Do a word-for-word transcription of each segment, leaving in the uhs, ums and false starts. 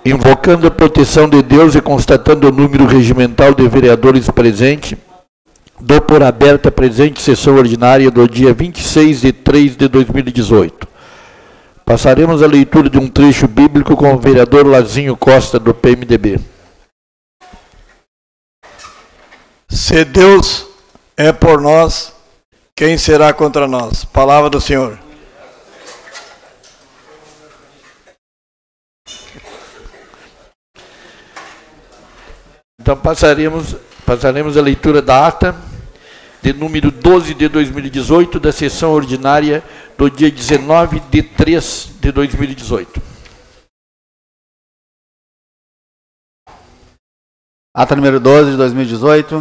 Invocando a proteção de Deus e constatando o número regimental de vereadores presentes, dou por aberta a presente sessão ordinária do dia vinte e seis de três de dois mil e dezoito. Passaremos a leitura de um trecho bíblico com o vereador Lazinho Costa, do P M D B. Se Deus é por nós, quem será contra nós? Palavra do Senhor. Então passaremos, passaremos a leitura da ata de número doze de dois mil e dezoito, da sessão ordinária do dia dezenove de três de dois mil e dezoito. Ata número doze de dois mil e dezoito,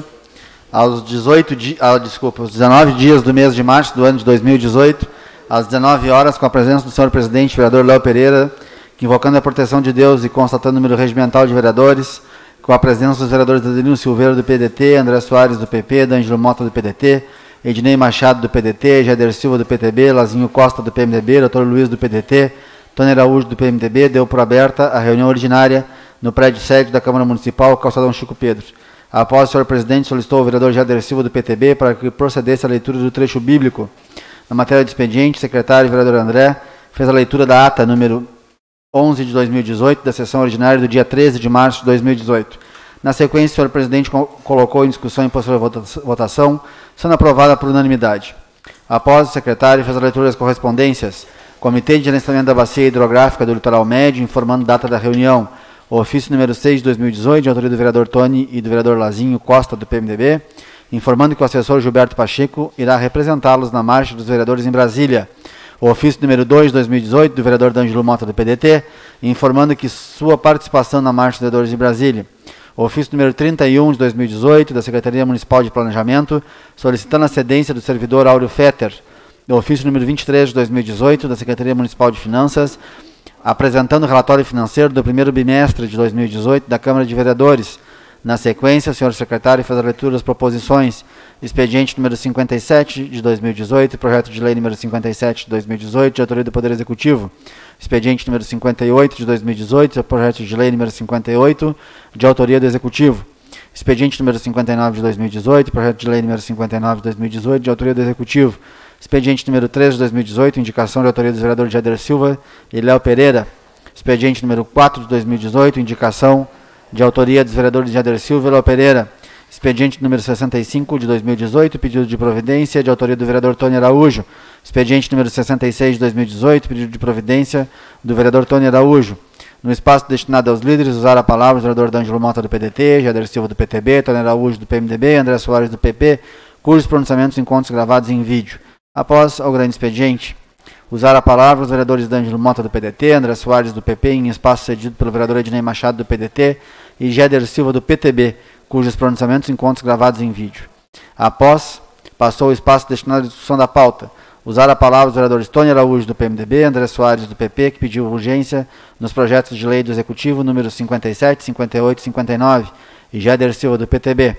aos dezoito di... ah, desculpa, aos dezenove dias do mês de março do ano de dois mil e dezoito, às dezenove horas, com a presença do senhor presidente, vereador Léo Pereira, que, invocando a proteção de Deus e constatando o número regimental de vereadores, com a presença dos vereadores Adelino Silveira, do P D T, André Soares, do P P, D'Angelo Mota, do P D T, Ednei Machado, do P D T, Jader Silva, do P T B, Lazinho Costa, do P M D B, doutor Luiz, do P D T, Tony Araújo, do P M D B, deu por aberta a reunião ordinária no prédio sede da Câmara Municipal, Calçadão Chico Pedro. Após o senhor presidente solicitou o vereador Jader Silva, do P T B, para que procedesse a leitura do trecho bíblico. Na matéria de expediente, o secretário e vereador André fez a leitura da ata número onze de dois mil e dezoito, da sessão ordinária do dia treze de março de dois mil e dezoito. Na sequência, o senhor presidente colocou em discussão e posterior votação, sendo aprovada por unanimidade. Após o secretário fez a leitura das correspondências, Comitê de Gerenciamento da Bacia Hidrográfica do Litoral Médio, informando data da reunião, o ofício número seis de dois mil e dezoito, de autoria do vereador Tony e do vereador Lazinho Costa, do P M D B, informando que o assessor Gilberto Pacheco irá representá-los na marcha dos vereadores em Brasília. O ofício número dois de dois mil e dezoito, do vereador D'Angelo Mota, do P D T, informando que sua participação na marcha dos vereadores em Brasília. O ofício número trinta e um de dois mil e dezoito, da Secretaria Municipal de Planejamento, solicitando a cedência do servidor Áureo Fetter. O ofício número vinte e três de dois mil e dezoito, da Secretaria Municipal de Finanças, apresentando o relatório financeiro do primeiro bimestre de dois mil e dezoito da Câmara de Vereadores. Na sequência, o senhor secretário fez a leitura das proposições. Expediente número cinquenta e sete de dois mil e dezoito, projeto de lei número cinquenta e sete de dois mil e dezoito, de autoria do Poder Executivo. Expediente número cinquenta e oito de dois mil e dezoito, projeto de lei número cinquenta e oito, de autoria do Executivo. Expediente número cinquenta e nove de dois mil e dezoito, projeto de lei número cinquenta e nove de dois mil e dezoito, de autoria do Executivo. Expediente número treze de dois mil e dezoito, indicação de autoria dos vereadores Jader Silva e Léo Pereira. Expediente número quatro de dois mil e dezoito, indicação de autoria dos vereadores Jader Silva e Léo Pereira. Expediente número sessenta e cinco de dois mil e dezoito, pedido de providência de autoria do vereador Tony Araújo. Expediente número sessenta e seis de dois mil e dezoito, pedido de providência do vereador Tony Araújo. No espaço destinado aos líderes, usar a palavra o vereador D'Angelo Mota, do P D T, Jader Silva, do P T B, Tony Araújo, do P M D B, André Soares, do P P, cujos pronunciamentos encontram gravados em vídeo. Após o grande expediente, usar a palavra os vereadores D'Angelo Mota, do P D T, André Soares, do P P, em espaço cedido pelo vereador Ednei Machado, do P D T, e Jader Silva, do P T B, cujos pronunciamentos encontram gravados em vídeo. Após, passou o espaço destinado à discussão da pauta. Usar a palavra os vereadores Tony Araújo, do P M D B, André Soares, do P P, que pediu urgência nos projetos de lei do Executivo número cinquenta e sete, cinquenta e oito e cinquenta e nove, e Jader Silva, do P T B.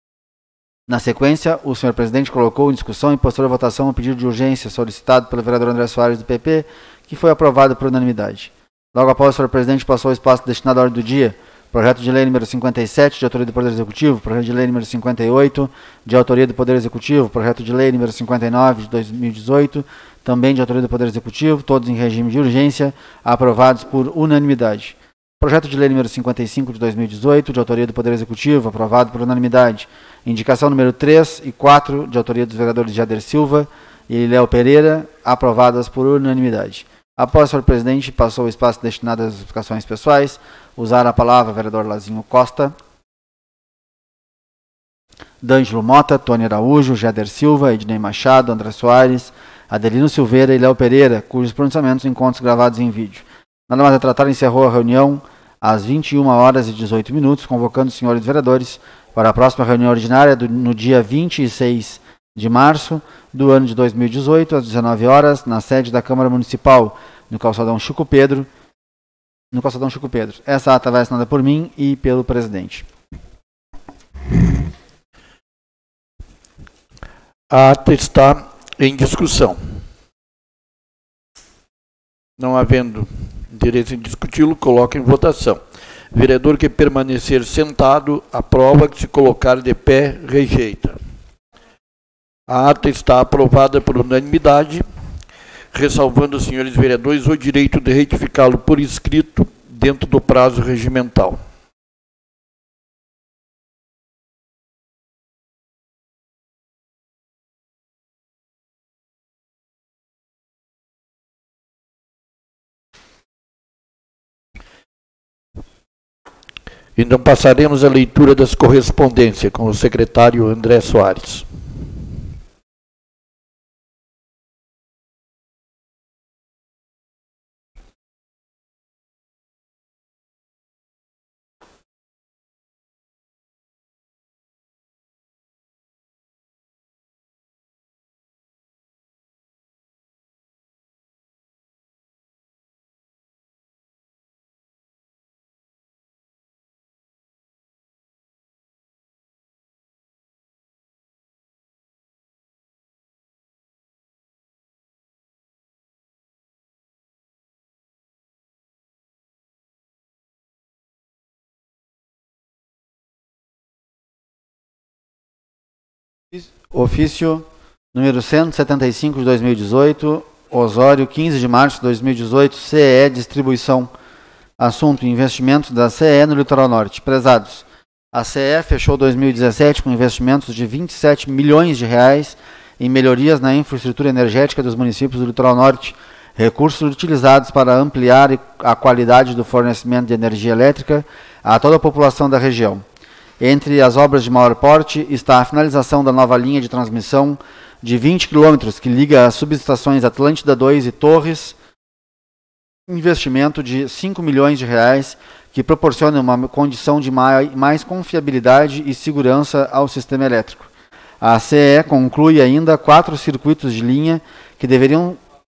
Na sequência, o senhor presidente colocou em discussão e posterior votação o pedido de urgência solicitado pelo vereador André Soares, do P P, que foi aprovado por unanimidade. Logo após, o senhor presidente passou o espaço destinado à ordem do dia. Projeto de lei número cinquenta e sete, de autoria do Poder Executivo. Projeto de lei número cinquenta e oito, de autoria do Poder Executivo. Projeto de lei número cinquenta e nove, de dois mil e dezoito, também de autoria do Poder Executivo, todos em regime de urgência, aprovados por unanimidade. Projeto de lei número cinquenta e cinco, de dois mil e dezoito, de autoria do Poder Executivo, aprovado por unanimidade. Indicação número três e quatro, de autoria dos vereadores Jader Silva e Léo Pereira, aprovadas por unanimidade. Após o senhor presidente, passou o espaço destinado às explicações pessoais. Usar a palavra o vereador Lazinho Costa, D'Angelo Mota, Tony Araújo, Jader Silva, Ednei Machado, André Soares, Adelino Silveira e Léo Pereira, cujos pronunciamentos encontram gravados em vídeo. Nada mais a tratar, encerrou a reunião às vinte e uma horas e dezoito minutos, convocando os senhores vereadores para a próxima reunião ordinária do, no dia vinte e seis de março do ano de dois mil e dezoito, às dezenove horas, na sede da Câmara Municipal, no Calçadão Chico Pedro, no Calçadão Chico Pedro. Essa ata vai assinada por mim e pelo presidente. A ata está em discussão. Não havendo interesse em discuti-lo, coloco em votação. Vereador que permanecer sentado, aprova. Que se colocar de pé, rejeita. A ata está aprovada por unanimidade, ressalvando aos senhores vereadores o direito de retificá-lo por escrito dentro do prazo regimental. Então passaremos à leitura das correspondências com o secretário André Soares. Ofício número cento e setenta e cinco de dois mil e dezoito, Osório, quinze de março de dois mil e dezoito, C E Distribuição. Assunto: investimentos da C E no Litoral Norte. Prezados, a C E fechou dois mil e dezessete com investimentos de vinte e sete milhões de reais em melhorias na infraestrutura energética dos municípios do Litoral Norte, recursos utilizados para ampliar a qualidade do fornecimento de energia elétrica a toda a população da região. Entre as obras de maior porte está a finalização da nova linha de transmissão de vinte quilômetros que liga as subestações Atlântida dois e Torres, investimento de cinco milhões de reais que proporciona uma condição de mais confiabilidade e segurança ao sistema elétrico. A C E conclui ainda quatro circuitos de linha que deveriam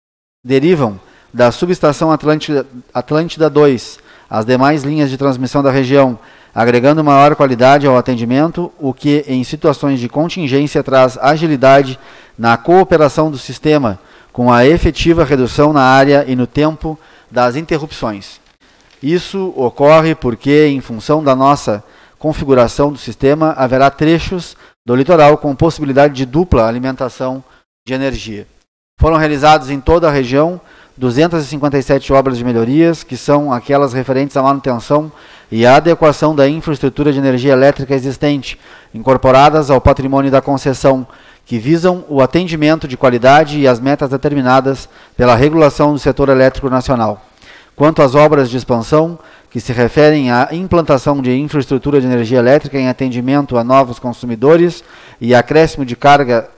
derivam da subestação Atlântida, Atlântida dois, as demais linhas de transmissão da região, agregando maior qualidade ao atendimento, o que, em situações de contingência, traz agilidade na cooperação do sistema, com a efetiva redução na área e no tempo das interrupções. Isso ocorre porque, em função da nossa configuração do sistema, haverá trechos do litoral com possibilidade de dupla alimentação de energia. Foram realizados em toda a região duzentas e cinquenta e sete obras de melhorias, que são aquelas referentes à manutenção e à adequação da infraestrutura de energia elétrica existente, incorporadas ao patrimônio da concessão, que visam o atendimento de qualidade e as metas determinadas pela regulação do setor elétrico nacional. Quanto às obras de expansão, que se referem à implantação de infraestrutura de energia elétrica em atendimento a novos consumidores e acréscimo de carga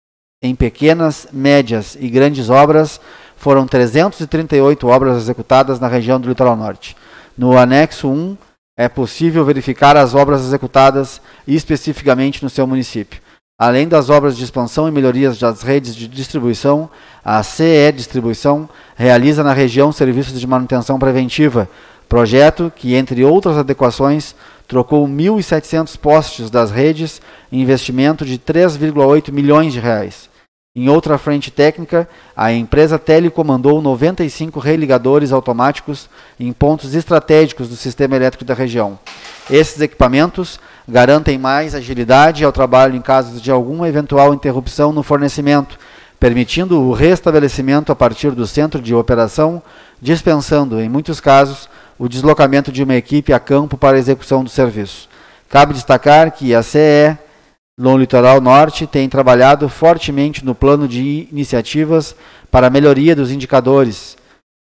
em pequenas, médias e grandes obras, foram trezentas e trinta e oito obras executadas na região do Litoral Norte. No anexo um, é possível verificar as obras executadas especificamente no seu município. Além das obras de expansão e melhorias das redes de distribuição, a C E Distribuição realiza na região serviços de manutenção preventiva, projeto que, entre outras adequações, trocou mil e setecentos postes das redes em investimento de três vírgula oito milhões de reais. Em outra frente técnica, a empresa telecomandou noventa e cinco religadores automáticos em pontos estratégicos do sistema elétrico da região. Esses equipamentos garantem mais agilidade ao trabalho em casos de alguma eventual interrupção no fornecimento, permitindo o restabelecimento a partir do centro de operação, dispensando, em muitos casos, o deslocamento de uma equipe a campo para a execução do serviço. Cabe destacar que a C E no Litoral Norte tem trabalhado fortemente no plano de iniciativas para a melhoria dos indicadores.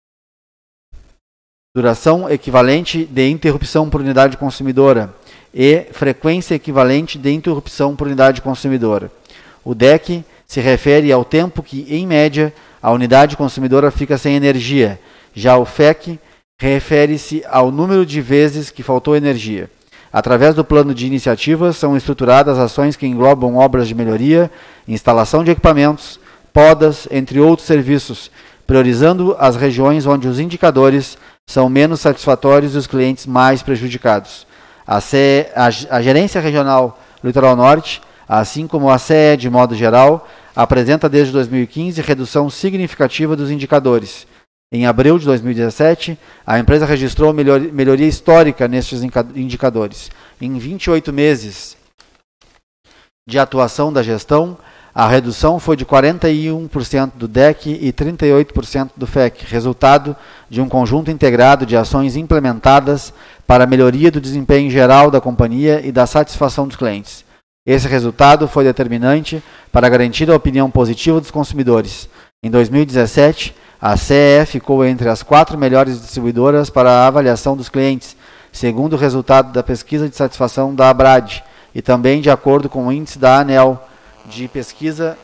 Duração equivalente de interrupção por unidade consumidora e frequência equivalente de interrupção por unidade consumidora. O D E C se refere ao tempo que, em média, a unidade consumidora fica sem energia. Já o F E C refere-se ao número de vezes que faltou energia. Através do plano de iniciativas, são estruturadas ações que englobam obras de melhoria, instalação de equipamentos, podas, entre outros serviços, priorizando as regiões onde os indicadores são menos satisfatórios e os clientes mais prejudicados. A, C E, a, a Gerência Regional Litoral Norte, assim como a C E de modo geral, apresenta desde dois mil e quinze redução significativa dos indicadores. Em abril de dois mil e dezessete, a empresa registrou melhoria histórica nestes indicadores. Em vinte e oito meses de atuação da gestão, a redução foi de quarenta e um por cento do D E C e trinta e oito por cento do F E C, resultado de um conjunto integrado de ações implementadas para a melhoria do desempenho geral da companhia e da satisfação dos clientes. Esse resultado foi determinante para garantir a opinião positiva dos consumidores. Em dois mil e dezessete, a C E E ficou entre as quatro melhores distribuidoras para a avaliação dos clientes, segundo o resultado da pesquisa de satisfação da Abrad, e também de acordo com o índice da ANEEL de pesquisa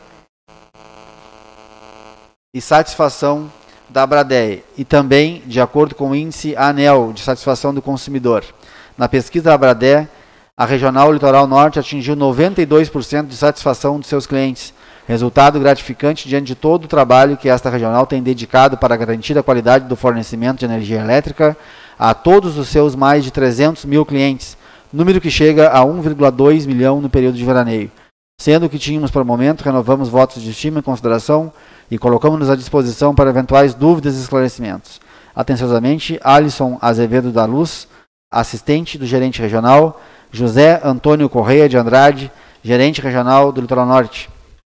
e satisfação da Abradeia, e também de acordo com o índice ANEEL de satisfação do consumidor. Na pesquisa da Abradeia, a Regional Litoral Norte atingiu noventa e dois por cento de satisfação de seus clientes, resultado gratificante diante de todo o trabalho que esta regional tem dedicado para garantir a qualidade do fornecimento de energia elétrica a todos os seus mais de trezentos mil clientes, número que chega a um vírgula dois milhão no período de veraneio. Sendo o que tínhamos para o momento, renovamos votos de estima e consideração e colocamos-nos à disposição para eventuais dúvidas e esclarecimentos. Atenciosamente, Alisson Azevedo da Luz, assistente do gerente regional, José Antônio Correia de Andrade, gerente regional do Litoral Norte.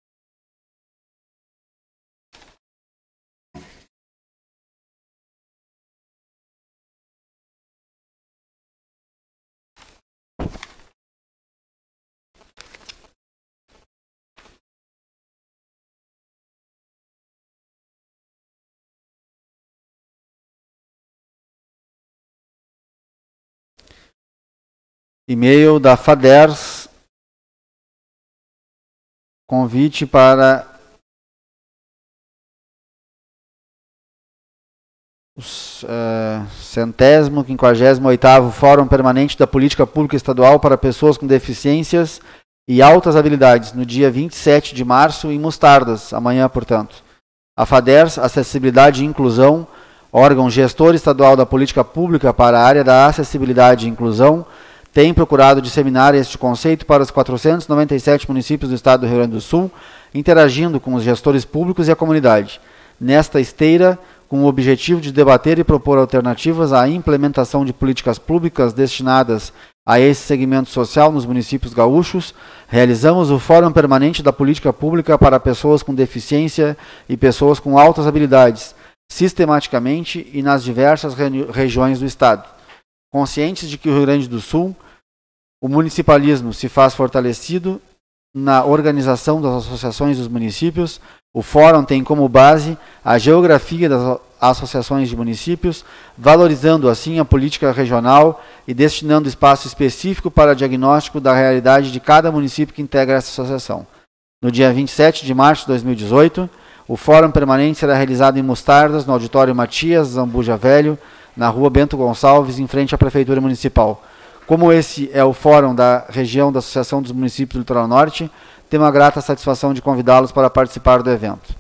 E-mail da Faders, convite para o uh, centésimo, quinquagésimo oitavo Fórum Permanente da Política Pública Estadual para Pessoas com Deficiências e Altas Habilidades, no dia vinte e sete de março, em Mostardas, amanhã, portanto. A Faders, Acessibilidade e Inclusão, órgão gestor estadual da política pública para a área da acessibilidade e inclusão, tem procurado disseminar este conceito para os quatrocentos e noventa e sete municípios do estado do Rio Grande do Sul, interagindo com os gestores públicos e a comunidade. Nesta esteira, com o objetivo de debater e propor alternativas à implementação de políticas públicas destinadas a esse segmento social nos municípios gaúchos, realizamos o Fórum Permanente da Política Pública para Pessoas com Deficiência e Pessoas com Altas Habilidades, sistematicamente e nas diversas regiões do estado. Conscientes de que o Rio Grande do Sul, o municipalismo se faz fortalecido na organização das associações dos municípios, o Fórum tem como base a geografia das associações de municípios, valorizando assim a política regional e destinando espaço específico para diagnóstico da realidade de cada município que integra essa associação. No dia vinte e sete de março de dois mil e dezoito, o Fórum Permanente será realizado em Mostardas, no Auditório Matias Zambuja Velho, na rua Bento Gonçalves, em frente à Prefeitura Municipal. Como esse é o fórum da região da Associação dos Municípios do Litoral Norte, tenho a grata satisfação de convidá-los para participar do evento.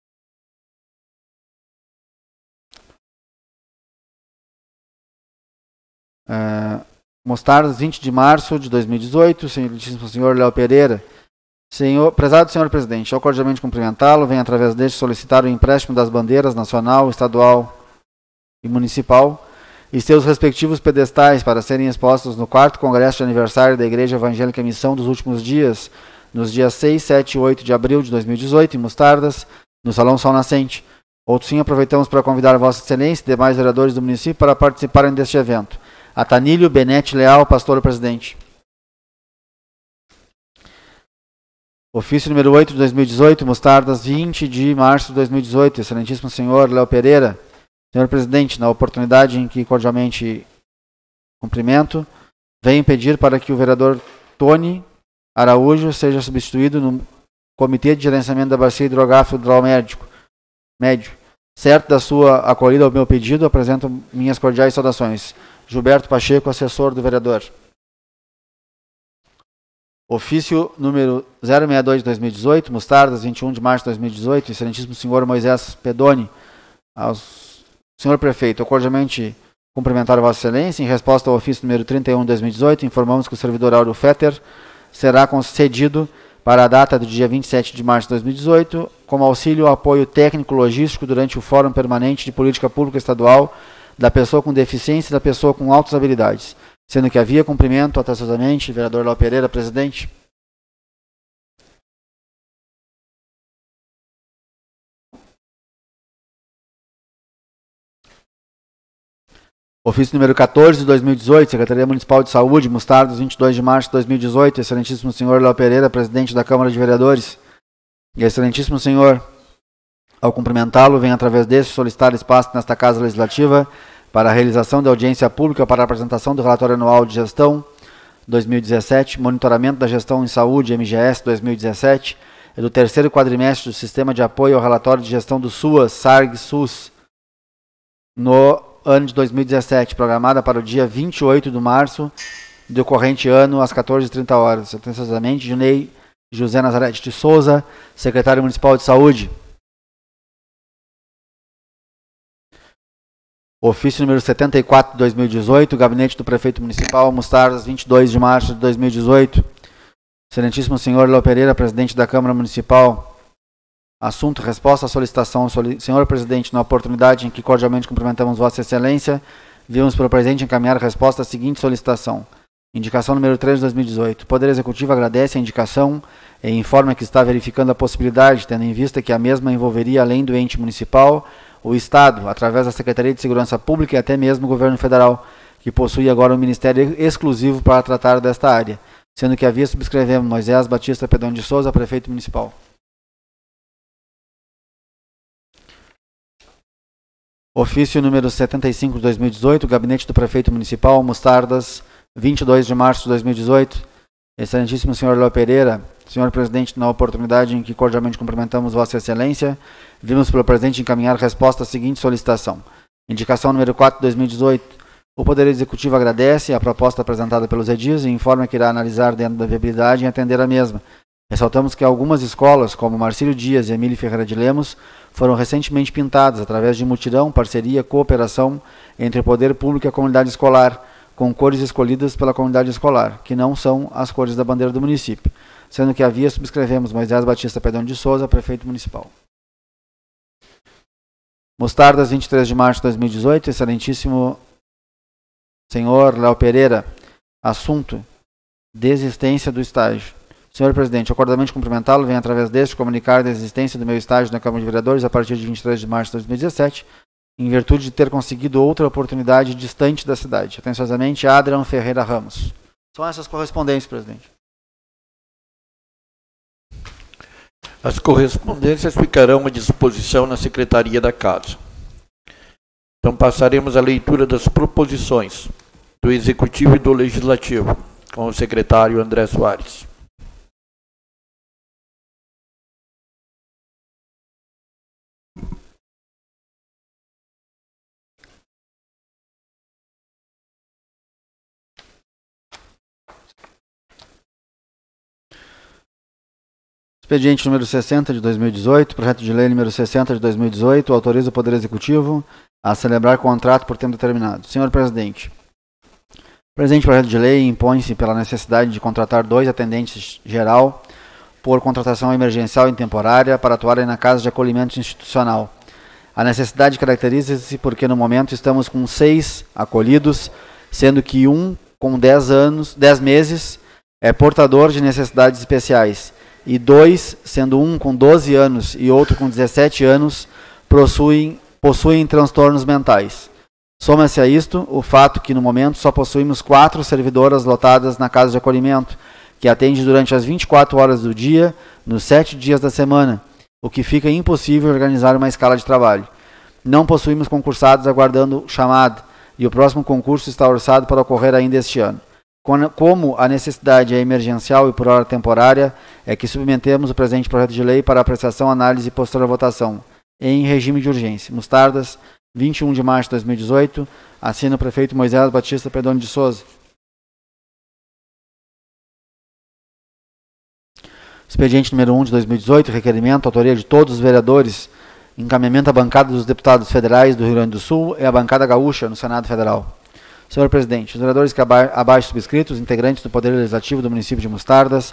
Uh, Mostardas, vinte de março de dois mil e dezoito, senhoríssimo senhor Léo Pereira. Senhor, prezado senhor presidente, ao cordialmente cumprimentá-lo, venho através deste solicitar o empréstimo das bandeiras nacional, estadual e municipal e seus respectivos pedestais para serem expostos no quarto Congresso de Aniversário da Igreja Evangélica Missão dos Últimos Dias, nos dias seis, sete e oito de abril de dois mil e dezoito, em Mostardas, no Salão Sol Nascente. Outro sim, aproveitamos para convidar Vossa Excelência e demais vereadores do município para participarem deste evento. Atanílio Benete Leal, pastor presidente. Ofício número oito de dois mil e dezoito, Mostardas, vinte de março de dois mil e dezoito, excelentíssimo senhor Léo Pereira. Senhor presidente, na oportunidade em que cordialmente cumprimento, venho pedir para que o vereador Tony Araújo seja substituído no Comitê de Gerenciamento da Bacia Hidrográfica Federal Médico, Médio. Certo da sua acolhida ao meu pedido, apresento minhas cordiais saudações. Gilberto Pacheco, assessor do vereador. Ofício número zero sessenta e dois de dois mil e dezoito, Mostardas, vinte e um de março de dois mil e dezoito, excelentíssimo senhor Moisés Pedoni, aos senhor prefeito, eu cordialmente cumprimentar Vossa Excelência. Em resposta ao ofício número trinta e um de dois mil e dezoito, informamos que o servidor Áureo Fetter será concedido para a data do dia vinte e sete de março de dois mil e dezoito, como auxílio ao apoio técnico-logístico durante o Fórum Permanente de Política Pública Estadual da pessoa com deficiência e da pessoa com altas habilidades, sendo que havia cumprimento atenciosamente, vereador Léo Pereira, presidente. Ofício número quatorze de dois mil e dezoito, Secretaria Municipal de Saúde, Mostardas, vinte e dois de março de dois mil e dezoito, excelentíssimo senhor Léo Pereira, presidente da Câmara de Vereadores, e excelentíssimo senhor, ao cumprimentá-lo, vem através deste solicitar espaço nesta Casa Legislativa para a realização da audiência pública para a apresentação do relatório anual de gestão dois mil e dezessete, monitoramento da gestão em saúde, M G S dois mil e dezessete, e do terceiro quadrimestre do Sistema de Apoio ao Relatório de Gestão do SUAS, SARG-SUS, no ano de dois mil e dezessete, programada para o dia vinte e oito de março do corrente ano, às quatorze e trinta horas. Atenciosamente, Junei José Nazarete de Souza, secretário municipal de saúde. Ofício número setenta e quatro de dois mil e dezoito, gabinete do prefeito municipal, Mostardas, vinte e dois de março de dois mil e dezoito. Excelentíssimo senhor Léo Pereira, presidente da Câmara Municipal. Assunto, resposta à solicitação. Senhor presidente, na oportunidade em que cordialmente cumprimentamos Vossa Excelência, vimos pelo presente encaminhar a resposta à seguinte solicitação. Indicação número três de dois mil e dezoito. O Poder Executivo agradece a indicação e informa que está verificando a possibilidade, tendo em vista que a mesma envolveria, além do ente municipal, o Estado, através da Secretaria de Segurança Pública e até mesmo o Governo Federal, que possui agora um ministério exclusivo para tratar desta área, sendo que havia subscrevemos Moisés Batista Pedão de Souza, prefeito municipal. Ofício número setenta e cinco de dois mil e dezoito, gabinete do prefeito municipal, Mostardas, vinte e dois de março de dois mil e dezoito. Excelentíssimo senhor Léo Pereira, senhor presidente, na oportunidade em que cordialmente cumprimentamos Vossa Excelência, vimos pelo presente encaminhar resposta à seguinte solicitação. Indicação número quatro de dois mil e dezoito. O Poder Executivo agradece a proposta apresentada pelos edis e informa que irá analisar dentro da viabilidade e atender a mesma. Ressaltamos que algumas escolas, como Marcílio Dias e Emílio Ferreira de Lemos, foram recentemente pintadas através de mutirão, parceria, cooperação entre o poder público e a comunidade escolar, com cores escolhidas pela comunidade escolar, que não são as cores da bandeira do município, sendo que havia subscrevemos Moisés Batista Pedão de Souza, prefeito municipal. Mostardas, vinte e três de março de dois mil e dezoito, excelentíssimo senhor Léo Pereira, assunto, desistência do estágio. Senhor presidente, acordamento cumprimentá-lo, vem através deste comunicar a desistência do meu estágio na Câmara de Vereadores a partir de vinte e três de março de dois mil e dezessete, em virtude de ter conseguido outra oportunidade distante da cidade. Atenciosamente, Adrian Ferreira Ramos. São essas correspondências, presidente. As correspondências ficarão à disposição na Secretaria da Casa. Então passaremos à leitura das proposições do Executivo e do Legislativo, com o secretário André Soares. Expediente número sessenta de dois mil e dezoito, projeto de lei número sessenta de dois mil e dezoito, autoriza o Poder Executivo a celebrar contrato por tempo determinado. Senhor presidente, o presente projeto de lei impõe-se pela necessidade de contratar dois atendentes geral por contratação emergencial e temporária para atuarem na Casa de Acolhimento Institucional. A necessidade caracteriza-se porque no momento estamos com seis acolhidos, sendo que um com dez anos, dez meses é portador de necessidades especiais, e dois, sendo um com doze anos e outro com dezessete anos, possuem, possuem transtornos mentais. Soma-se a isto o fato que no momento só possuímos quatro servidoras lotadas na casa de acolhimento, que atende durante as vinte e quatro horas do dia, nos sete dias da semana, o que fica impossível organizar uma escala de trabalho. Não possuímos concursados aguardando chamada, e o próximo concurso está orçado para ocorrer ainda este ano. Como a necessidade é emergencial e por hora temporária, é que submetemos o presente projeto de lei para apreciação, análise e posterior votação, em regime de urgência. Mostardas, vinte e um de março de dois mil e dezoito, assina o prefeito Moisés Batista Pedão de Souza. Expediente número um de dois mil e dezoito, requerimento, autoria de todos os vereadores, encaminhamento à bancada dos deputados federais do Rio Grande do Sul e à bancada gaúcha no Senado Federal. Senhor presidente, os vereadores que aba abaixo subscritos, integrantes do Poder Legislativo do município de Mostardas,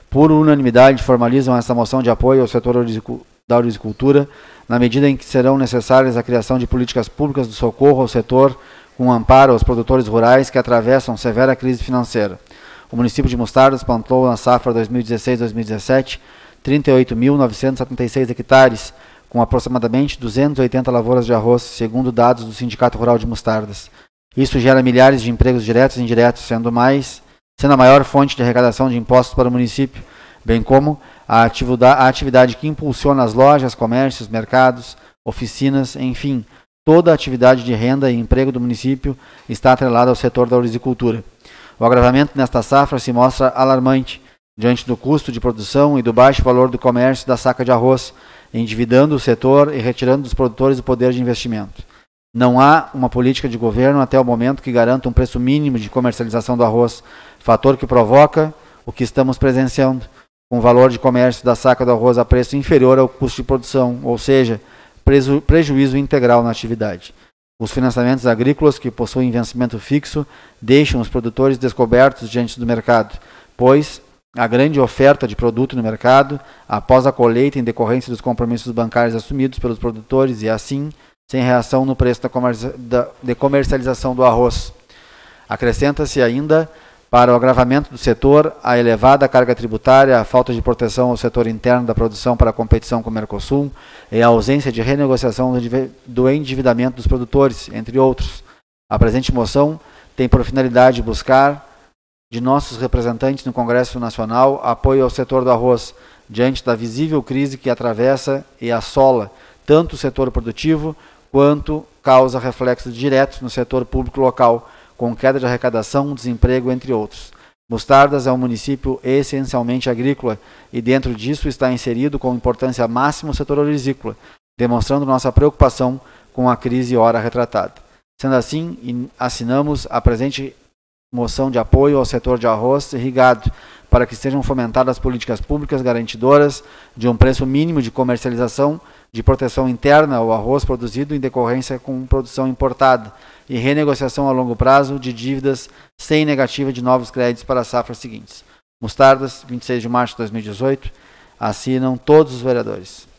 por unanimidade, formalizam essa moção de apoio ao setor da ouricultura, na medida em que serão necessárias a criação de políticas públicas de socorro ao setor, com amparo aos produtores rurais que atravessam severa crise financeira. O município de Mostardas plantou na safra dois mil e dezesseis dois mil e dezessete trinta e oito mil novecentos e setenta e seis hectares, com aproximadamente duzentas e oitenta lavouras de arroz, segundo dados do Sindicato Rural de Mostardas. Isso gera milhares de empregos diretos e indiretos, sendo, mais, sendo a maior fonte de arrecadação de impostos para o município, bem como a atividade, a atividade que impulsiona as lojas, comércios, mercados, oficinas, enfim, toda a atividade de renda e emprego do município está atrelada ao setor da ouricultura. O agravamento nesta safra se mostra alarmante, diante do custo de produção e do baixo valor do comércio da saca de arroz, endividando o setor e retirando dos produtores o poder de investimento. Não há uma política de governo até o momento que garanta um preço mínimo de comercialização do arroz, fator que provoca o que estamos presenciando, com o valor de comércio da saca do arroz a preço inferior ao custo de produção, ou seja, preju- prejuízo integral na atividade. Os financiamentos agrícolas que possuem vencimento fixo deixam os produtores descobertos diante do mercado, pois a grande oferta de produto no mercado, após a colheita em decorrência dos compromissos bancários assumidos pelos produtores e, assim, sem reação no preço da, comerci da de comercialização do arroz. Acrescenta-se ainda, para o agravamento do setor, a elevada carga tributária, a falta de proteção ao setor interno da produção para a competição com o Mercosul e a ausência de renegociação do endividamento dos produtores, entre outros. A presente moção tem por finalidade buscar de nossos representantes no Congresso Nacional apoio ao setor do arroz, diante da visível crise que atravessa e assola tanto o setor produtivo, quanto causa reflexos diretos no setor público local, com queda de arrecadação, desemprego, entre outros. Mostardas é um município essencialmente agrícola e dentro disso está inserido com importância máxima o setor orizícola, demonstrando nossa preocupação com a crise ora retratada. Sendo assim, assinamos a presente moção de apoio ao setor de arroz irrigado, para que sejam fomentadas políticas públicas garantidoras de um preço mínimo de comercialização, de proteção interna ao arroz produzido em decorrência com produção importada e renegociação a longo prazo de dívidas sem negativa de novos créditos para as safras seguintes. Mostardas, vinte e seis de março de dois mil e dezoito, assinam todos os vereadores.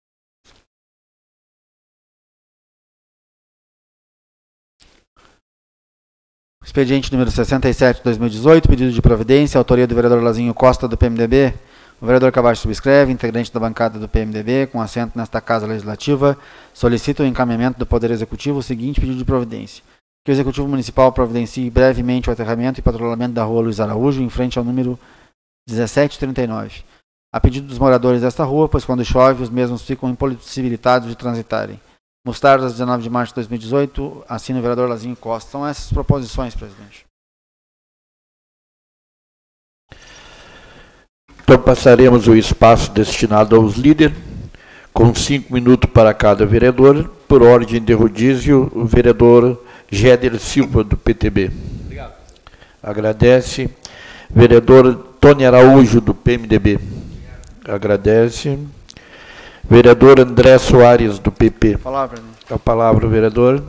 Expediente número sessenta e sete de dois mil e dezoito, pedido de providência, autoria do vereador Lazinho Costa, do P M D B. O vereador Cavacho subscreve, integrante da bancada do P M D B, com assento nesta Casa Legislativa, solicita o encaminhamento do Poder Executivo o seguinte pedido de providência: que o Executivo Municipal providencie brevemente o aterramento e patrulhamento da rua Luiz Araújo, em frente ao número dezessete trinta e nove. A pedido dos moradores desta rua, pois quando chove, os mesmos ficam impossibilitados de transitarem. Mostardas, dezenove de março de dois mil e dezoito, assina o vereador Lazinho Costa. São essas proposições, presidente. Então passaremos o espaço destinado aos líderes, com cinco minutos para cada vereador. Por ordem de rodízio, o vereador Géder Silva, do P T B. Obrigado. Agradece. Vereador Tony Araújo, do P M D B. Obrigado. Agradece. Vereador André Soares, do P P. Palavra, né? A palavra, vereador.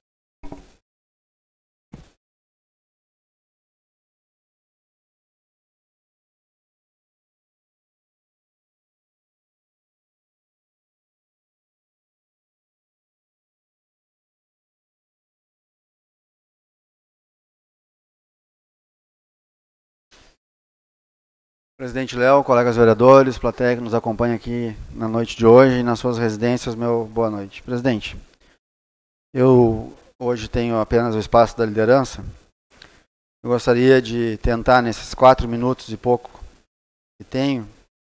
Presidente Léo, colegas vereadores, plateia que nos acompanha aqui na noite de hoje e nas suas residências, meu boa noite. Presidente, eu hoje tenho apenas o espaço da liderança. Eu gostaria de tentar, nesses quatro minutos e pouco que tenho,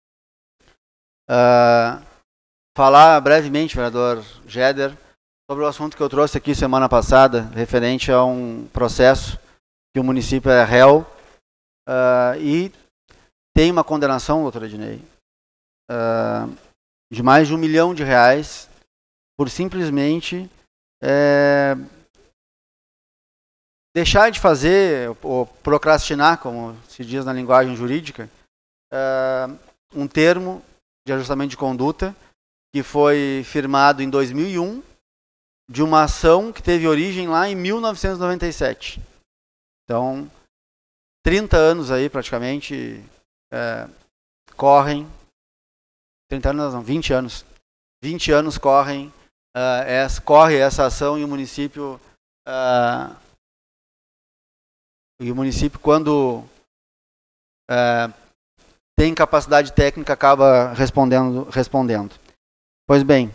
uh, falar brevemente, vereador Géder, sobre o assunto que eu trouxe aqui semana passada, referente a um processo que o município é réu uh, e tem uma condenação, doutora Ednei, uh, de mais de um milhão de reais por simplesmente é, deixar de fazer, ou procrastinar, como se diz na linguagem jurídica, uh, um termo de ajustamento de conduta que foi firmado em dois mil e um de uma ação que teve origem lá em mil novecentos e noventa e sete. Então, trinta anos aí praticamente... É, correm, trinta anos não, vinte anos, vinte anos correm, uh, essa, corre essa ação e o município, uh, e o município quando uh, tem capacidade técnica acaba respondendo, respondendo. Pois bem,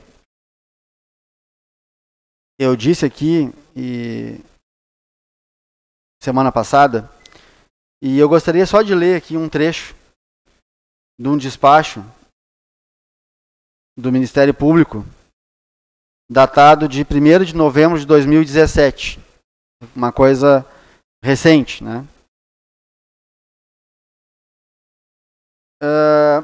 eu disse aqui e semana passada, e eu gostaria só de ler aqui um trecho de um despacho do Ministério Público, datado de primeiro de novembro de dois mil e dezessete. Uma coisa recente, né? Uh,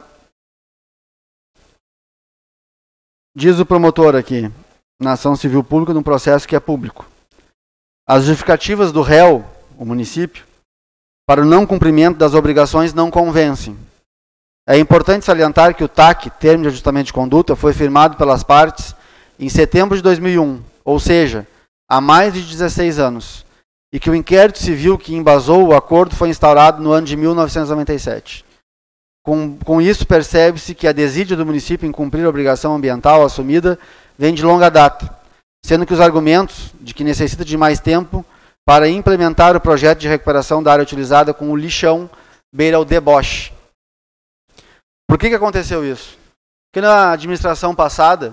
diz o promotor aqui, na ação civil pública, num processo que é público. As justificativas do réu, o município, para o não cumprimento das obrigações não convencem. É importante salientar que o T A C, Termo de Ajustamento de Conduta, foi firmado pelas partes em setembro de dois mil e um, ou seja, há mais de dezesseis anos, e que o inquérito civil que embasou o acordo foi instaurado no ano de mil novecentos e noventa e sete. Com, com isso, percebe-se que a desídia do município em cumprir a obrigação ambiental assumida vem de longa data, sendo que os argumentos de que necessita de mais tempo para implementar o projeto de recuperação da área utilizada com o lixão beira o deboche. Por que que aconteceu isso? Porque na administração passada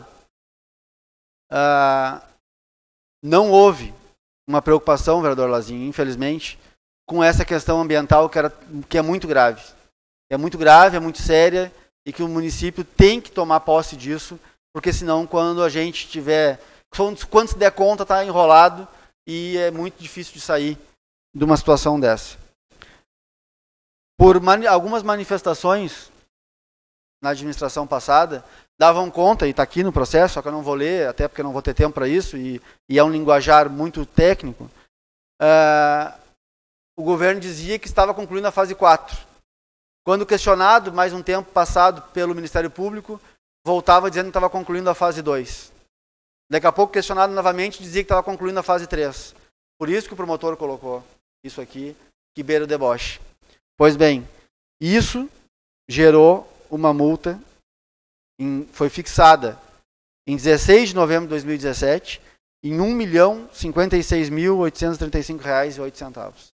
uh, não houve uma preocupação, vereador Lazinho, infelizmente, com essa questão ambiental que, era, que é muito grave. É muito grave, é muito séria e que o município tem que tomar posse disso, porque senão quando a gente tiver, quando se der conta, está enrolado e é muito difícil de sair de uma situação dessa. Por mani- algumas manifestações na administração passada, davam conta, e está aqui no processo, só que eu não vou ler, até porque eu não vou ter tempo para isso, e, e é um linguajar muito técnico, uh, o governo dizia que estava concluindo a fase quatro. Quando questionado, mais um tempo passado pelo Ministério Público, voltava dizendo que estava concluindo a fase dois. Daqui a pouco, questionado novamente, dizia que estava concluindo a fase três. Por isso que o promotor colocou isso aqui, que beira o deboche. Pois bem, isso gerou uma multa, em, foi fixada em dezesseis de novembro de dois mil e dezessete, em um milhão cinquenta e seis mil oitocentos e trinta e cinco reais e oito centavos.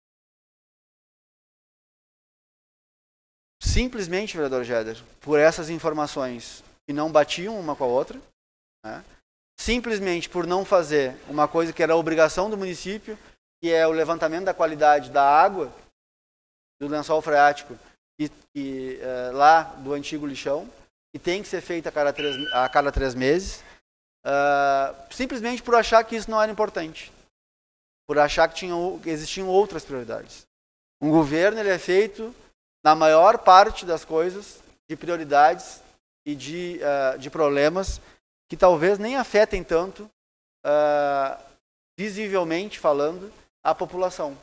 Simplesmente, vereador Jeder, por essas informações que não batiam uma com a outra, né? Simplesmente por não fazer uma coisa que era a obrigação do município, que é o levantamento da qualidade da água do lençol freático e, e, uh, lá do antigo lixão, que tem que ser feita a cada três, a cada três meses, uh, simplesmente por achar que isso não era importante, por achar que tinha, existiam outras prioridades. Um governo ele é feito, na maior parte das coisas, de prioridades e de, uh, de problemas que talvez nem afetem tanto, uh, visivelmente falando, a população.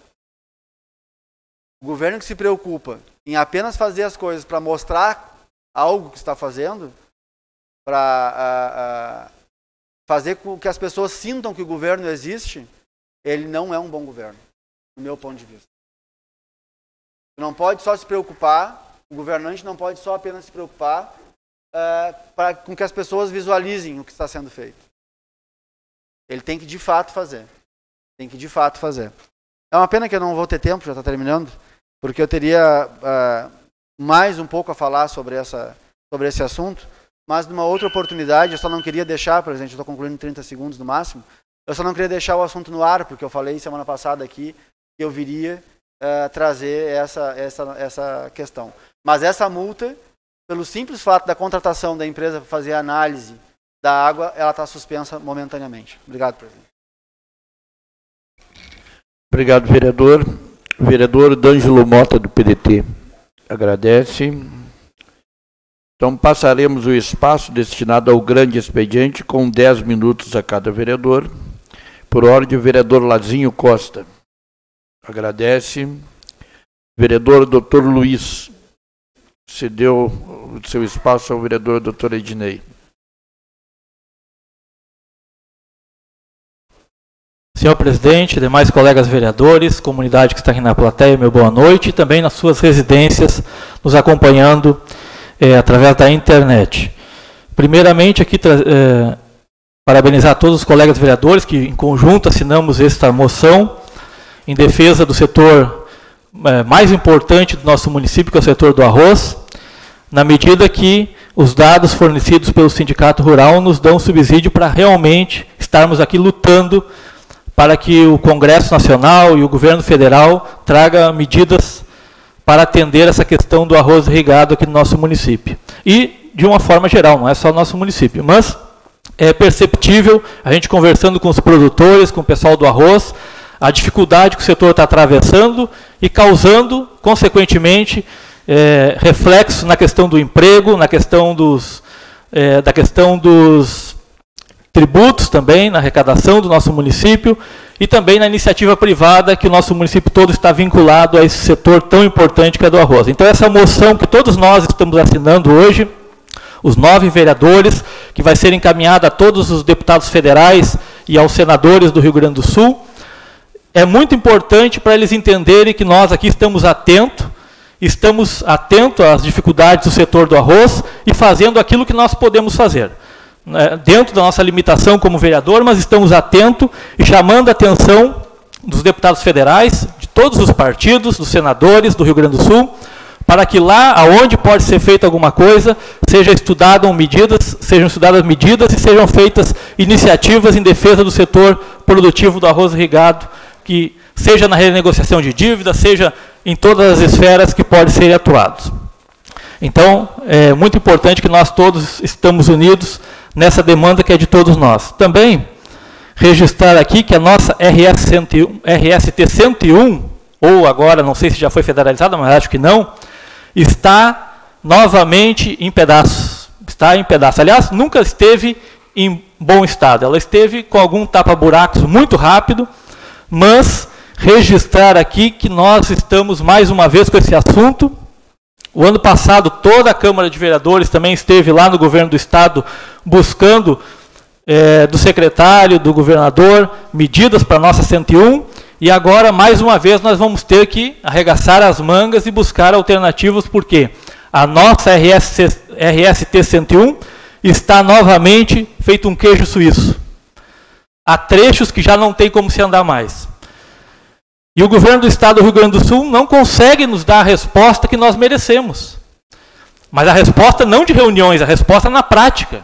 O governo que se preocupa em apenas fazer as coisas para mostrar algo que está fazendo, para uh, uh, fazer com que as pessoas sintam que o governo existe, ele não é um bom governo, do meu ponto de vista. Não pode só se preocupar, o governante não pode só apenas se preocupar uh, para com que as pessoas visualizem o que está sendo feito. Ele tem que de fato fazer. Tem que de fato fazer. É uma pena que eu não vou ter tempo, já está terminando, porque eu teria uh, mais um pouco a falar sobre, essa, sobre esse assunto, mas numa outra oportunidade, eu só não queria deixar, presidente, eu estou concluindo em trinta segundos no máximo, eu só não queria deixar o assunto no ar, porque eu falei semana passada aqui que eu viria uh, trazer essa, essa, essa questão. Mas essa multa, pelo simples fato da contratação da empresa para fazer a análise da água, ela está suspensa momentaneamente. Obrigado, presidente. Obrigado, vereador. Vereador D'Angelo Mota, do P D T, agradece. Então, passaremos o espaço destinado ao grande expediente com dez minutos a cada vereador. Por ordem, o vereador Lazinho Costa. Agradece. Vereador doutor Luiz, cedeu o seu espaço ao vereador doutor Ednei. Senhor presidente, demais colegas vereadores, comunidade que está aqui na plateia, meu boa noite, e também nas suas residências, nos acompanhando é, através da internet. Primeiramente, aqui, é, parabenizar todos os colegas vereadores que, em conjunto, assinamos esta moção em defesa do setor é, mais importante do nosso município, que é o setor do arroz, na medida que os dados fornecidos pelo Sindicato Rural nos dão subsídio para realmente estarmos aqui lutando para que o Congresso Nacional e o Governo Federal traga medidas para atender essa questão do arroz irrigado aqui no nosso município. E, de uma forma geral, não é só o nosso município, mas é perceptível, a gente conversando com os produtores, com o pessoal do arroz, a dificuldade que o setor está atravessando e causando, consequentemente, É, reflexo na questão do emprego, na questão dos, é, da questão dos tributos também, na arrecadação do nosso município e também na iniciativa privada que o nosso município todo está vinculado a esse setor tão importante que é do arroz. Então essa moção que todos nós estamos assinando hoje, os nove vereadores, que vai ser encaminhada a todos os deputados federais e aos senadores do Rio Grande do Sul, é muito importante para eles entenderem que nós aqui estamos atentos, Estamos atentos às dificuldades do setor do arroz e fazendo aquilo que nós podemos fazer. Né, dentro da nossa limitação como vereador, mas estamos atentos e chamando a atenção dos deputados federais, de todos os partidos, dos senadores do Rio Grande do Sul, para que lá, aonde pode ser feita alguma coisa, seja estudadas medidas, sejam estudadas medidas e sejam feitas iniciativas em defesa do setor produtivo do arroz irrigado, que seja na renegociação de dívidas, seja em todas as esferas que podem ser atuados. Então, é muito importante que nós todos estamos unidos nessa demanda que é de todos nós. Também, registrar aqui que a nossa R S T cento e um, ou agora, não sei se já foi federalizada, mas acho que não, está novamente em pedaços. Está em pedaços. Aliás, nunca esteve em bom estado. Ela esteve com algum tapa-buracos muito rápido, mas registrar aqui que nós estamos mais uma vez com esse assunto. O ano passado, toda a Câmara de Vereadores também esteve lá no governo do Estado buscando é, do secretário, do governador, medidas para a nossa cento e um, e agora, mais uma vez, nós vamos ter que arregaçar as mangas e buscar alternativas, porque a nossa R S T cento e um está novamente feito um queijo suíço. Há trechos que já não tem como se andar mais. E o governo do Estado do Rio Grande do Sul não consegue nos dar a resposta que nós merecemos. Mas a resposta não de reuniões, a resposta na prática.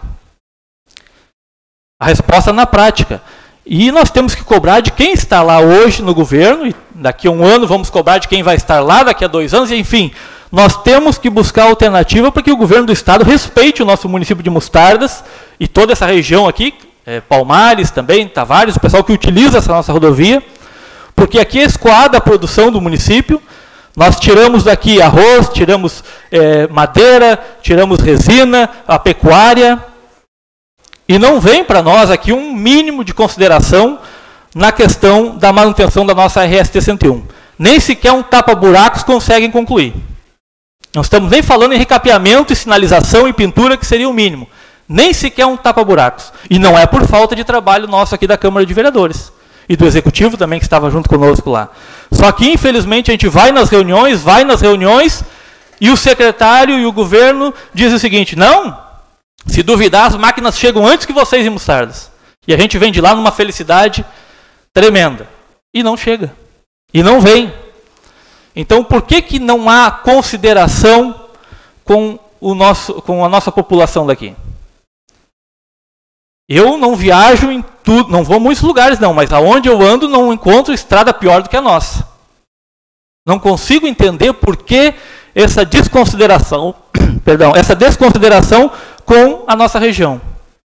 A resposta na prática. E nós temos que cobrar de quem está lá hoje no governo, e daqui a um ano vamos cobrar de quem vai estar lá daqui a dois anos, e enfim, nós temos que buscar alternativa para que o governo do Estado respeite o nosso município de Mostardas e toda essa região aqui, é, Palmares também, Tavares, o pessoal que utiliza essa nossa rodovia, porque aqui é escoada a produção do município, nós tiramos daqui arroz, tiramos é, madeira, tiramos resina, a pecuária, e não vem para nós aqui um mínimo de consideração na questão da manutenção da nossa R S T cento e um. Nem sequer um tapa-buracos conseguem concluir. Não estamos nem falando em recapeamento e sinalização e pintura, que seria o mínimo. Nem sequer um tapa-buracos. E não é por falta de trabalho nosso aqui da Câmara de Vereadores. E do Executivo também, que estava junto conosco lá. Só que, infelizmente, a gente vai nas reuniões, vai nas reuniões, e o secretário e o governo dizem o seguinte: não, se duvidar, as máquinas chegam antes que vocês em Mostardas. E a gente vem de lá numa felicidade tremenda. E não chega. E não vem. Então, por que que não há consideração com, o nosso, com a nossa população daqui? Eu não viajo em tudo, não vou a muitos lugares não, mas aonde eu ando não encontro estrada pior do que a nossa. Não consigo entender por que essa desconsideração, perdão, essa desconsideração com a nossa região.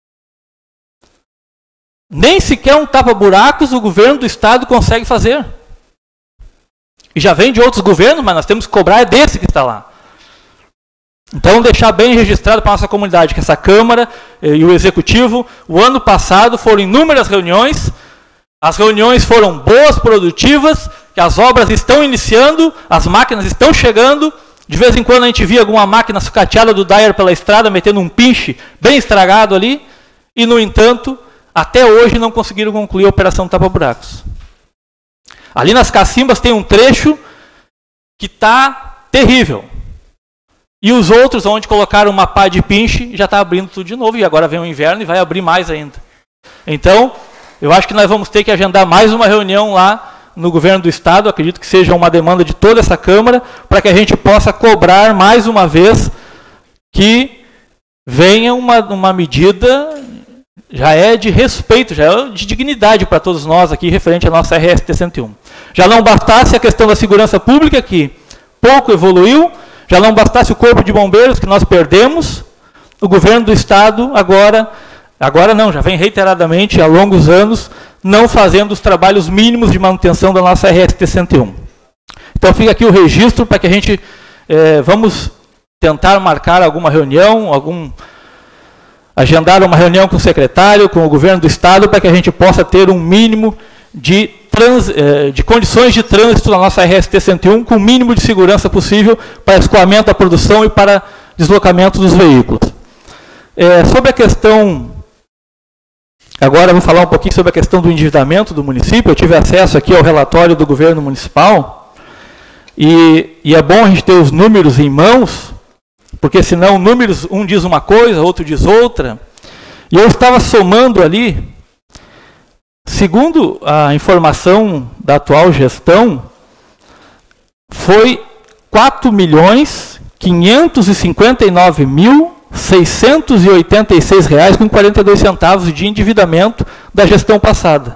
Nem sequer um tapa-buracos o governo do Estado consegue fazer. E já vem de outros governos, mas nós temos que cobrar é desse que está lá. Então, deixar bem registrado para a nossa comunidade que essa Câmara e o Executivo, o ano passado, foram inúmeras reuniões, as reuniões foram boas, produtivas, que as obras estão iniciando, as máquinas estão chegando, de vez em quando a gente via alguma máquina sucateada do Dyer pela estrada, metendo um pinche bem estragado ali, e, no entanto, até hoje não conseguiram concluir a operação tapa-buracos. Ali nas Cacimbas tem um trecho que está terrível. E os outros, onde colocaram uma pá de pinche, já está abrindo tudo de novo, e agora vem o inverno e vai abrir mais ainda. Então, eu acho que nós vamos ter que agendar mais uma reunião lá no governo do estado, acredito que seja uma demanda de toda essa Câmara, para que a gente possa cobrar mais uma vez que venha uma, uma medida, já é de respeito, já é de dignidade para todos nós aqui, referente à nossa R S T cento e um. Já não bastasse a questão da segurança pública, que pouco evoluiu, já não bastasse o Corpo de Bombeiros, que nós perdemos, o governo do estado agora, agora não, já vem reiteradamente há longos anos, não fazendo os trabalhos mínimos de manutenção da nossa R S T cento e um. Então fica aqui o registro para que a gente, eh, vamos tentar marcar alguma reunião, algum, agendar uma reunião com o secretário, com o governo do estado, para que a gente possa ter um mínimo de, trans, eh, de condições de trânsito na nossa R S T cento e um, com o mínimo de segurança possível para escoamento da produção e para deslocamento dos veículos. Eh, sobre a questão... Agora vou falar um pouquinho sobre a questão do endividamento do município. Eu tive acesso aqui ao relatório do governo municipal e, e é bom a gente ter os números em mãos, porque senão números, um diz uma coisa, outro diz outra. E eu estava somando ali, segundo a informação da atual gestão, foi quatro milhões quinhentos e cinquenta e nove mil seiscentos e oitenta e seis reais com quarenta e dois centavos de endividamento da gestão passada.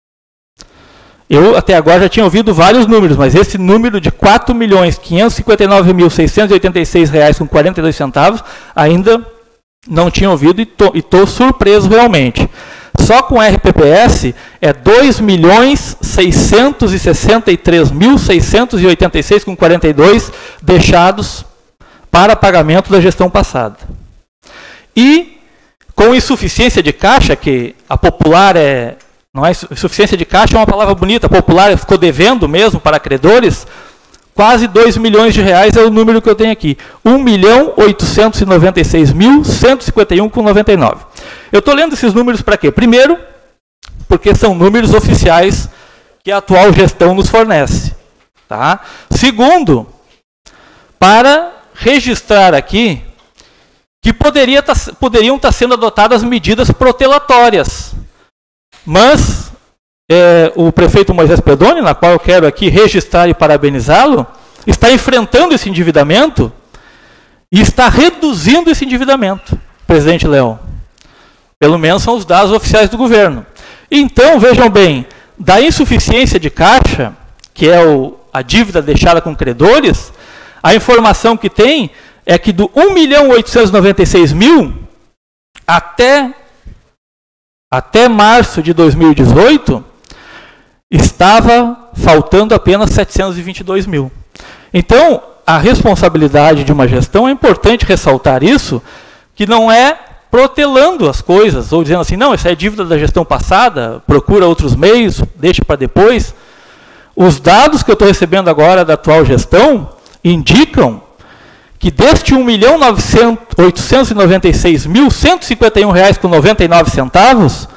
Eu até agora já tinha ouvido vários números, mas esse número de quatro milhões quinhentos e cinquenta e nove mil seiscentos e oitenta e seis reais com quarenta e dois centavos ainda não tinha ouvido e estou surpreso realmente. Só com R P P S é dois milhões seiscentos e sessenta e três mil seiscentos e oitenta e seis com quarenta e dois deixados para pagamento da gestão passada. E com insuficiência de caixa, que a popular é, não é insuficiência de caixa é uma palavra bonita, a popular ficou devendo mesmo para credores, quase dois milhões de reais é o número que eu tenho aqui, um milhão oitocentos e noventa e seis mil cento e cinquenta e um com noventa e nove. Eu estou lendo esses números para quê? Primeiro, porque são números oficiais que a atual gestão nos fornece. Tá? Segundo, para registrar aqui que poderia tá, poderiam estar tá sendo adotadas medidas protelatórias. Mas é, o prefeito Moisés Pedoni, na qual eu quero aqui registrar e parabenizá-lo, está enfrentando esse endividamento e está reduzindo esse endividamento, presidente Leão. Pelo menos são os dados oficiais do governo. Então, vejam bem, da insuficiência de caixa, que é o, a dívida deixada com credores, a informação que tem é que do um milhão oitocentos e noventa e seis mil até, até março de dois mil e dezoito, estava faltando apenas setecentos e vinte e dois mil. Então, a responsabilidade de uma gestão, é importante ressaltar isso, que não é protelando as coisas, ou dizendo assim, não, essa é dívida da gestão passada, procura outros meios, deixa para depois. Os dados que eu estou recebendo agora da atual gestão indicam que deste um milhão oitocentos e noventa e seis mil cento e cinquenta e um reais com noventa e nove centavos,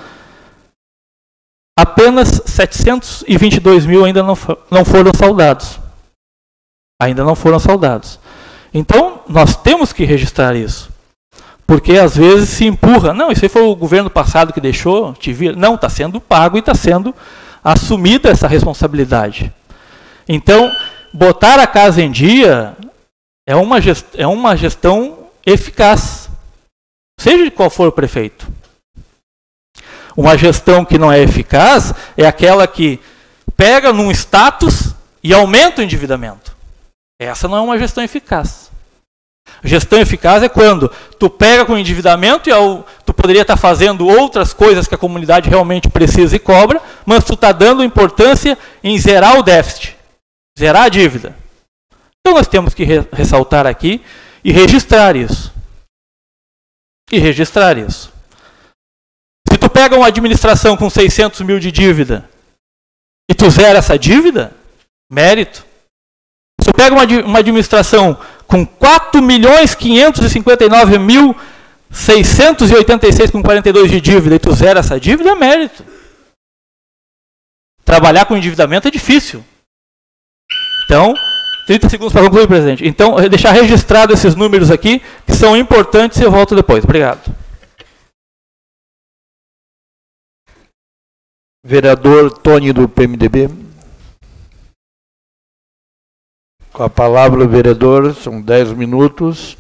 apenas setecentos e vinte e dois mil ainda não, não foram saldados. Ainda não foram saldados. Então, nós temos que registrar isso. Porque às vezes se empurra, não, isso aí foi o governo passado que deixou, te vir. Não, está sendo pago e está sendo assumida essa responsabilidade. Então, botar a casa em dia é uma gestão, é uma gestão eficaz, seja de qual for o prefeito. Uma gestão que não é eficaz é aquela que pega num status e aumenta o endividamento. Essa não é uma gestão eficaz. Gestão eficaz é quando tu pega com o endividamento e ao, tu poderia estar fazendo outras coisas que a comunidade realmente precisa e cobra, mas tu está dando importância em zerar o déficit, zerar a dívida. Então nós temos que re ressaltar aqui e registrar isso. E registrar isso. Se tu pega uma administração com seiscentos mil de dívida e tu zera essa dívida, mérito. Se tu pega uma, uma administração com quatro milhões quinhentos e cinquenta e nove mil seiscentos e oitenta e seis com quarenta e dois de dívida e tu zera essa dívida, é mérito. Trabalhar com endividamento é difícil. Então, trinta segundos para concluir, presidente. Então, deixar registrado esses números aqui, que são importantes, e eu volto depois. Obrigado. Vereador Tony, do P M D B. Com a palavra, o vereador, são dez minutos.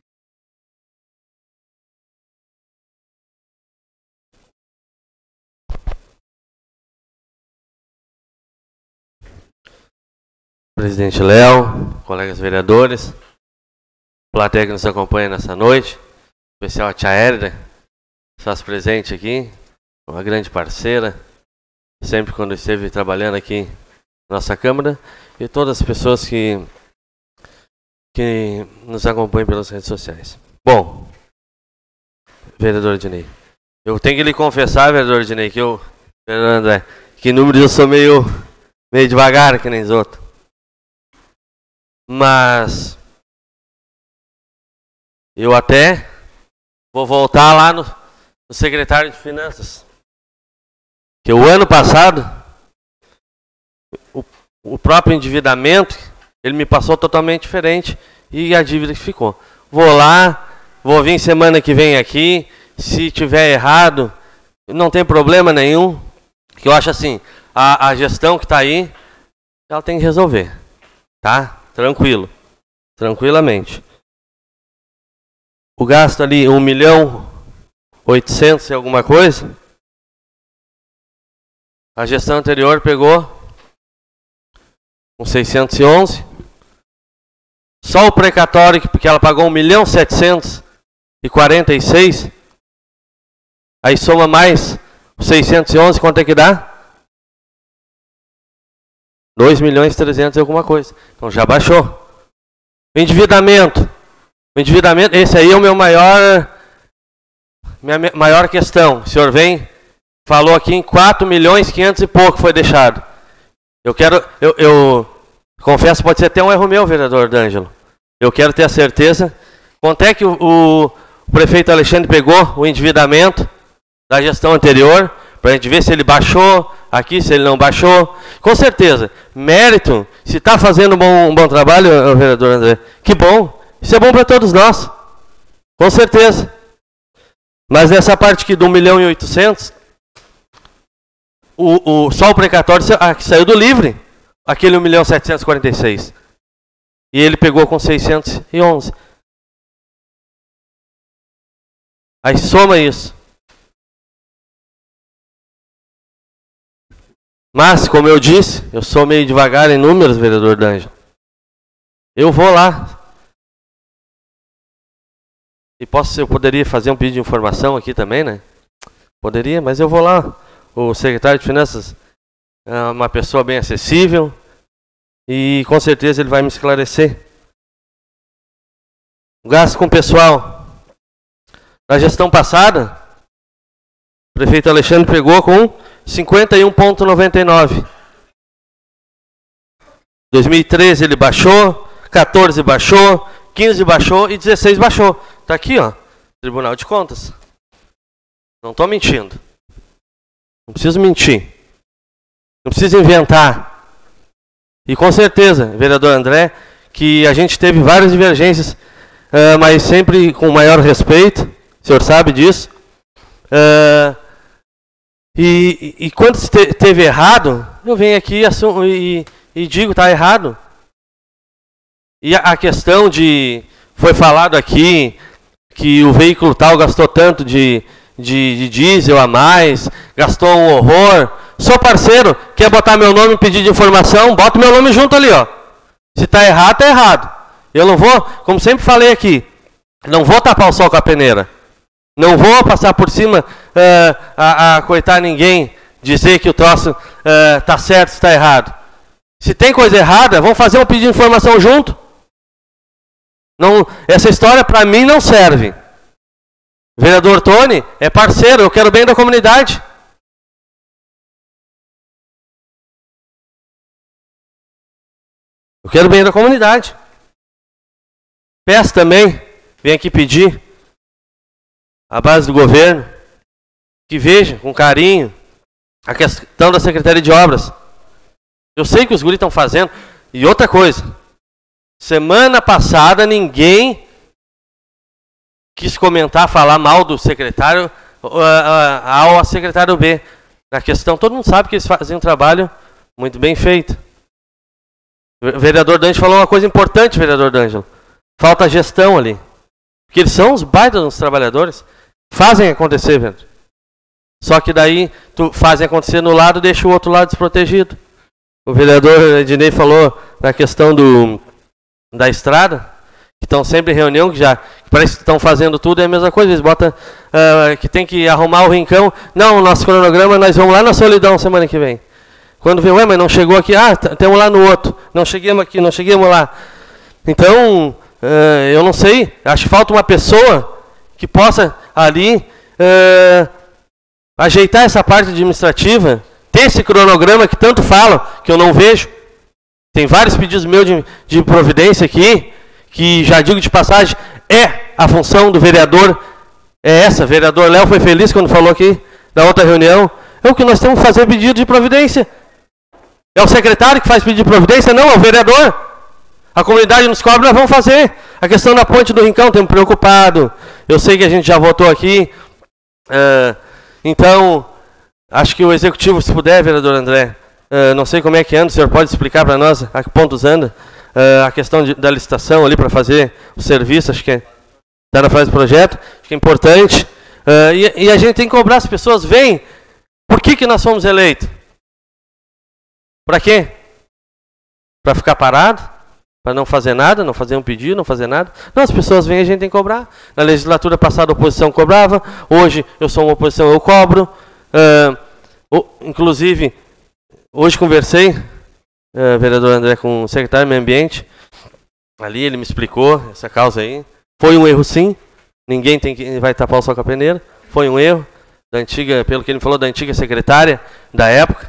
Presidente Léo, colegas vereadores, plateia que nos acompanha nessa noite, em especial a tia Érida, que faz presente aqui, uma grande parceira, sempre quando esteve trabalhando aqui na nossa Câmara, e todas as pessoas que, que nos acompanham pelas redes sociais. Bom, vereador Ednei, eu tenho que lhe confessar, vereador Ednei, que eu, vereador André, que números eu sou meio, meio devagar, que nem os outros. Mas eu até vou voltar lá no, no secretário de Finanças, que o ano passado o, o próprio endividamento ele me passou totalmente diferente e a dívida que ficou. Vou lá, vou vir semana que vem aqui, se tiver errado não tem problema nenhum, que eu acho assim, a, a gestão que está aí ela tem que resolver, tá? Tranquilo, tranquilamente. O gasto ali, um milhão oitocentos e alguma coisa, a gestão anterior pegou com seiscentos e onze. Só o precatório, porque ela pagou um milhão setecentos e quarenta e seis, aí soma mais seiscentos e onze, quanto é que dá? dois milhões e trezentos e alguma coisa. Então já baixou. O endividamento. O endividamento, esse aí é o meu maior, minha maior questão. O senhor vem, falou aqui em quatro milhões e quinhentos e pouco foi deixado. Eu quero, eu, eu confesso, pode ser até um erro meu, vereador D'Angelo. Eu quero ter a certeza. Quanto é que o, o, o prefeito Alexandre pegou o endividamento da gestão anterior, para a gente ver se ele baixou aqui, se ele não baixou. Com certeza, mérito, se está fazendo um bom, um bom trabalho, vereador André, que bom, isso é bom para todos nós, com certeza. Mas nessa parte aqui do um milhão e oitocentos, o, o, só o precatório ah, que saiu do livre, aquele um milhão setecentos e quarenta e seis. E ele pegou com seiscentos e onze. Aí soma isso. Mas, como eu disse, eu sou meio devagar em números, vereador D'Angelo. Eu vou lá. E posso, eu poderia fazer um pedido de informação aqui também, né? Poderia, mas eu vou lá. O secretário de Finanças é uma pessoa bem acessível e com certeza ele vai me esclarecer. O gasto com o pessoal. Na gestão passada, o prefeito Alexandre pegou com cinquenta e um vírgula noventa e nove. dois mil e treze ele baixou, quatorze baixou, quinze baixou e dezesseis baixou. Está aqui, ó, Tribunal de Contas. Não estou mentindo. Não preciso mentir. Não preciso inventar. E com certeza, vereador André, que a gente teve várias divergências, uh, mas sempre com maior respeito. O senhor sabe disso. Uh, e, e, e quando te, teve errado, eu venho aqui e, e digo, está errado. E a, a questão de... Foi falado aqui que o veículo tal gastou tanto de, de, de diesel a mais, gastou um horror. Sou parceiro, quer botar meu nome e pedir de informação, bota meu nome junto ali, ó. Se está errado, está errado. Eu não vou, como sempre falei aqui, não vou tapar o sol com a peneira. Não vou passar por cima uh, a, a coitar ninguém, dizer que o troço está uh, certo, está errado. Se tem coisa errada, vamos fazer um pedido de informação junto. Não, essa história para mim não serve. Vereador Tony é parceiro, eu quero bem da comunidade. Eu quero bem da comunidade. Peço também, venho aqui pedir, a base do governo, que veja com carinho a questão da Secretaria de Obras. Eu sei que os guris estão fazendo. E outra coisa, Semana passada ninguém quis comentar, falar mal do secretário uh, uh, ao secretário B. Na questão, todo mundo sabe que eles fazem um trabalho muito bem feito. O vereador D'Angelo falou uma coisa importante, vereador D'Angelo. Falta gestão ali. Porque eles são os baitas dos trabalhadores. Fazem acontecer, velho. Só que daí, tu fazem acontecer no lado e deixa o outro lado desprotegido. O vereador Ednei falou na questão do, da estrada, que estão sempre em reunião, que já que parece que estão fazendo tudo, é a mesma coisa. Eles botam uh, que tem que arrumar o rincão. Não, o nosso cronograma, nós vamos lá na Solidão semana que vem. Quando vê, ué, mas não chegou aqui, ah, temos lá no outro. Não cheguemos aqui, não cheguemos lá. Então, uh, eu não sei, acho que falta uma pessoa que possa ali uh, ajeitar essa parte administrativa, ter esse cronograma que tanto falam, que eu não vejo. Tem vários pedidos meus de, de providência aqui, que já digo de passagem, é a função do vereador, é essa. O vereador Léo foi feliz quando falou aqui, na outra reunião, é o que nós temos que fazer pedido de providência. É o secretário que faz pedido de providência? Não, é o vereador. A comunidade nos cobra, nós vamos fazer. A questão da ponte do Rincão, temos preocupado. Eu sei que a gente já votou aqui. Uh, então, acho que o executivo, se puder, vereador André, uh, não sei como é que anda, o senhor pode explicar para nós a que pontos anda uh, a questão de, da licitação ali para fazer o serviço, acho que está na fase do projeto, acho que é importante. Uh, e, e a gente tem que cobrar as pessoas, vem, por que, que nós fomos eleitos? Para quê? Para ficar parado? Para não fazer nada, não fazer um pedido, não fazer nada? Não, as pessoas vêm e a gente tem que cobrar. Na legislatura passada a oposição cobrava, hoje eu sou uma oposição, eu cobro. Uh, inclusive, hoje conversei, uh, vereador André, com o secretário do Meio Ambiente, ali ele me explicou essa causa aí. Foi um erro sim, ninguém tem que, vai tapar o sol com a peneira, foi um erro, da antiga, pelo que ele falou, da antiga secretária da época.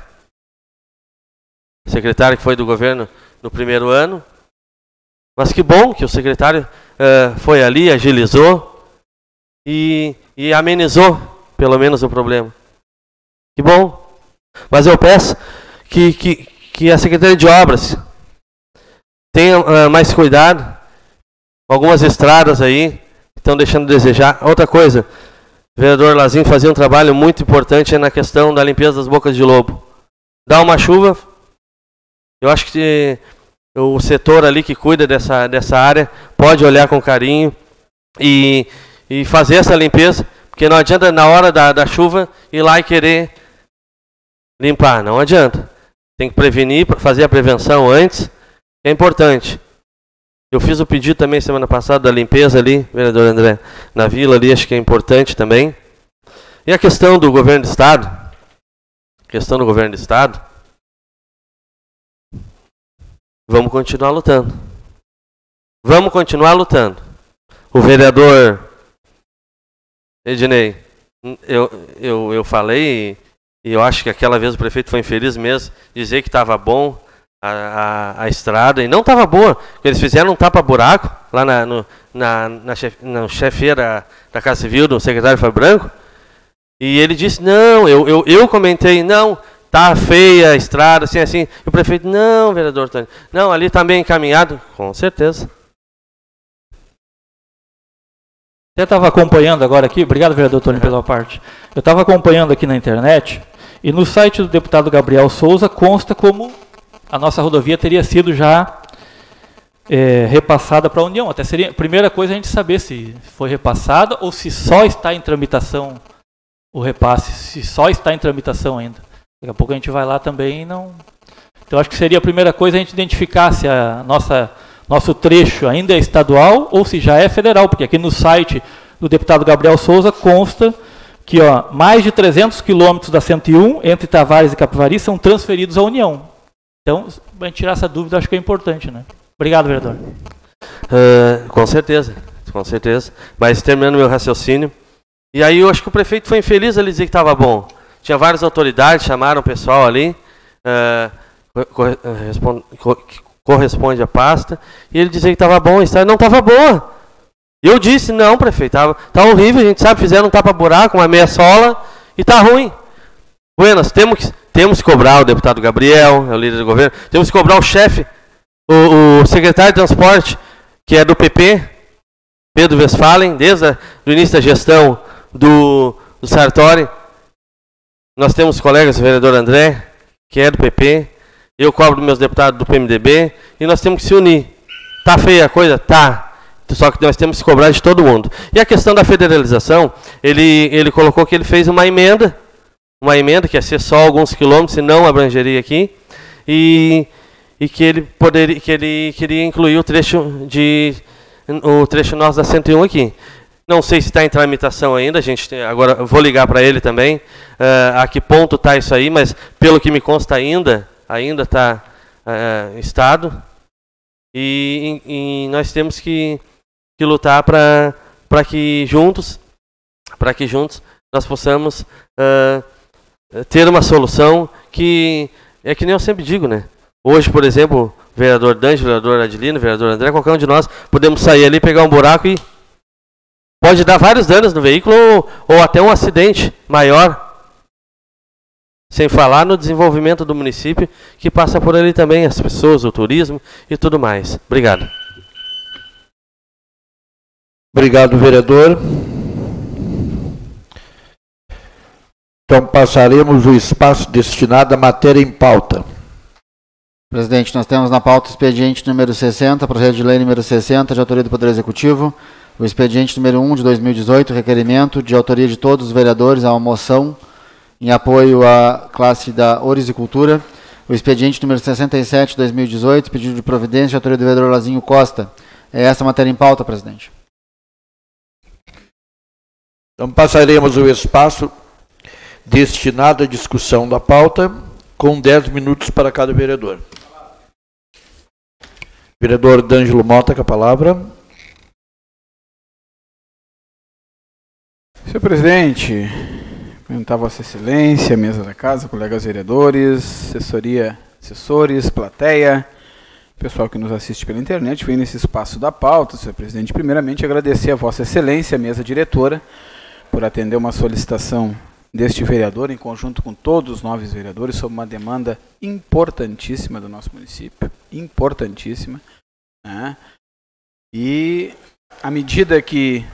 Secretário que foi do governo no primeiro ano. Mas que bom que o secretário uh, foi ali, agilizou e, e amenizou, pelo menos, o problema. Que bom. Mas eu peço que, que, que a Secretaria de Obras tenha uh, mais cuidado. Algumas estradas aí estão deixando a desejar. Outra coisa, o vereador Lazinho fazia um trabalho muito importante na questão da limpeza das bocas de lobo. Dá uma chuva, eu acho que o setor ali que cuida dessa, dessa área pode olhar com carinho e, e fazer essa limpeza, porque não adianta na hora da, da chuva ir lá e querer limpar, não adianta. Tem que prevenir, fazer a prevenção antes, é importante. Eu fiz o pedido também semana passada da limpeza ali, vereador André, na vila ali, acho que é importante também. E a questão do governo do estado, questão do governo do estado, vamos continuar lutando. Vamos continuar lutando. O vereador Ednei, eu, eu, eu falei, e eu acho que aquela vez o prefeito foi infeliz mesmo, dizer que estava bom a, a, a estrada, e não estava boa. Eles fizeram um tapa-buraco lá na, no, na, na, chef, na chefeira da Casa Civil, do secretário Fábio Branco, e ele disse, não, eu, eu, eu comentei, não, tá feia a estrada, assim, assim. E o prefeito, não, vereador Tânia, não, ali está bem encaminhado. Com certeza. Eu estava acompanhando agora aqui, obrigado, vereador Tony, pela parte. Eu estava acompanhando aqui na internet, e no site do deputado Gabriel Souza consta como a nossa rodovia teria sido já é, repassada para a União. Até seria a primeira coisa a gente saber se foi repassada ou se só está em tramitação o repasse, se só está em tramitação ainda. Daqui a pouco a gente vai lá também e não... Então acho que seria a primeira coisa a gente identificar se a nossa, nosso trecho ainda é estadual ou se já é federal, porque aqui no site do deputado Gabriel Souza consta que ó, mais de trezentos quilômetros da cento e um entre Tavares e Capivari são transferidos à União. Então, a gente tirar essa dúvida, acho que é importante, né? Obrigado, vereador. Uh, com certeza, com certeza. Mas terminando meu raciocínio, e aí eu acho que o prefeito foi infeliz ali dizer que estava bom. Tinha várias autoridades, chamaram o pessoal ali, uh, corresponde, corresponde à pasta, e ele dizia que estava bom, a estrada não estava boa. Eu disse, não, prefeito, está horrível, a gente sabe, fizeram um tapa-buraco, uma meia sola, e está ruim. Buenas, temos que, temos que cobrar o deputado Gabriel, é o líder do governo, temos que cobrar o chefe O, o secretário de Transporte, que é do P P, Pedro Westphalen, desde o início da gestão do, do Sartori. Nós temos colegas, o vereador André, que é do P P, eu cobro meus deputados do P M D B, e nós temos que se unir. Tá feia a coisa? Tá. Só que nós temos que cobrar de todo mundo. E a questão da federalização, ele, ele colocou que ele fez uma emenda, uma emenda que ia ser só alguns quilômetros, e não abrangeria aqui, e, e que ele poderia, que ele queria incluir o trecho de o trecho nosso da cento e um aqui. Não sei se está em tramitação ainda, a gente tem, agora vou ligar para ele também, uh, a que ponto está isso aí, mas pelo que me consta ainda, ainda está uh, em estado, e, e, e nós temos que, que lutar para para que juntos, para que juntos nós possamos uh, ter uma solução que é que nem eu sempre digo, né? Hoje, por exemplo, o vereador D'Angelo, o vereador Adilino, o vereador André, qualquer um de nós podemos sair ali, pegar um buraco e pode dar vários danos no veículo ou, ou até um acidente maior. Sem falar no desenvolvimento do município, que passa por ali também, as pessoas, o turismo e tudo mais. Obrigado. Obrigado, vereador. Então, passaremos o espaço destinado à matéria em pauta. Presidente, nós temos na pauta o expediente número sessenta, projeto de lei número sessenta, de autoria do Poder Executivo, o expediente número um de dois mil e dezoito, requerimento de autoria de todos os vereadores a uma moção em apoio à classe da Horticultura, o expediente número sessenta e sete de dois mil e dezoito, pedido de providência de autoria do vereador Lazinho Costa. É essa a matéria em pauta, presidente. Então, passaremos o espaço destinado à discussão da pauta, com dez minutos para cada vereador. Vereador D'Angelo Mota, com a palavra. Senhor presidente, cumprimentar Vossa Excelência, mesa da casa, colegas vereadores, assessoria, assessores, plateia, pessoal que nos assiste pela internet, vem nesse espaço da pauta. Senhor presidente, primeiramente agradecer a Vossa Excelência, a mesa diretora, por atender uma solicitação deste vereador, em conjunto com todos os novos vereadores, sobre uma demanda importantíssima do nosso município, importantíssima, né? E à medida que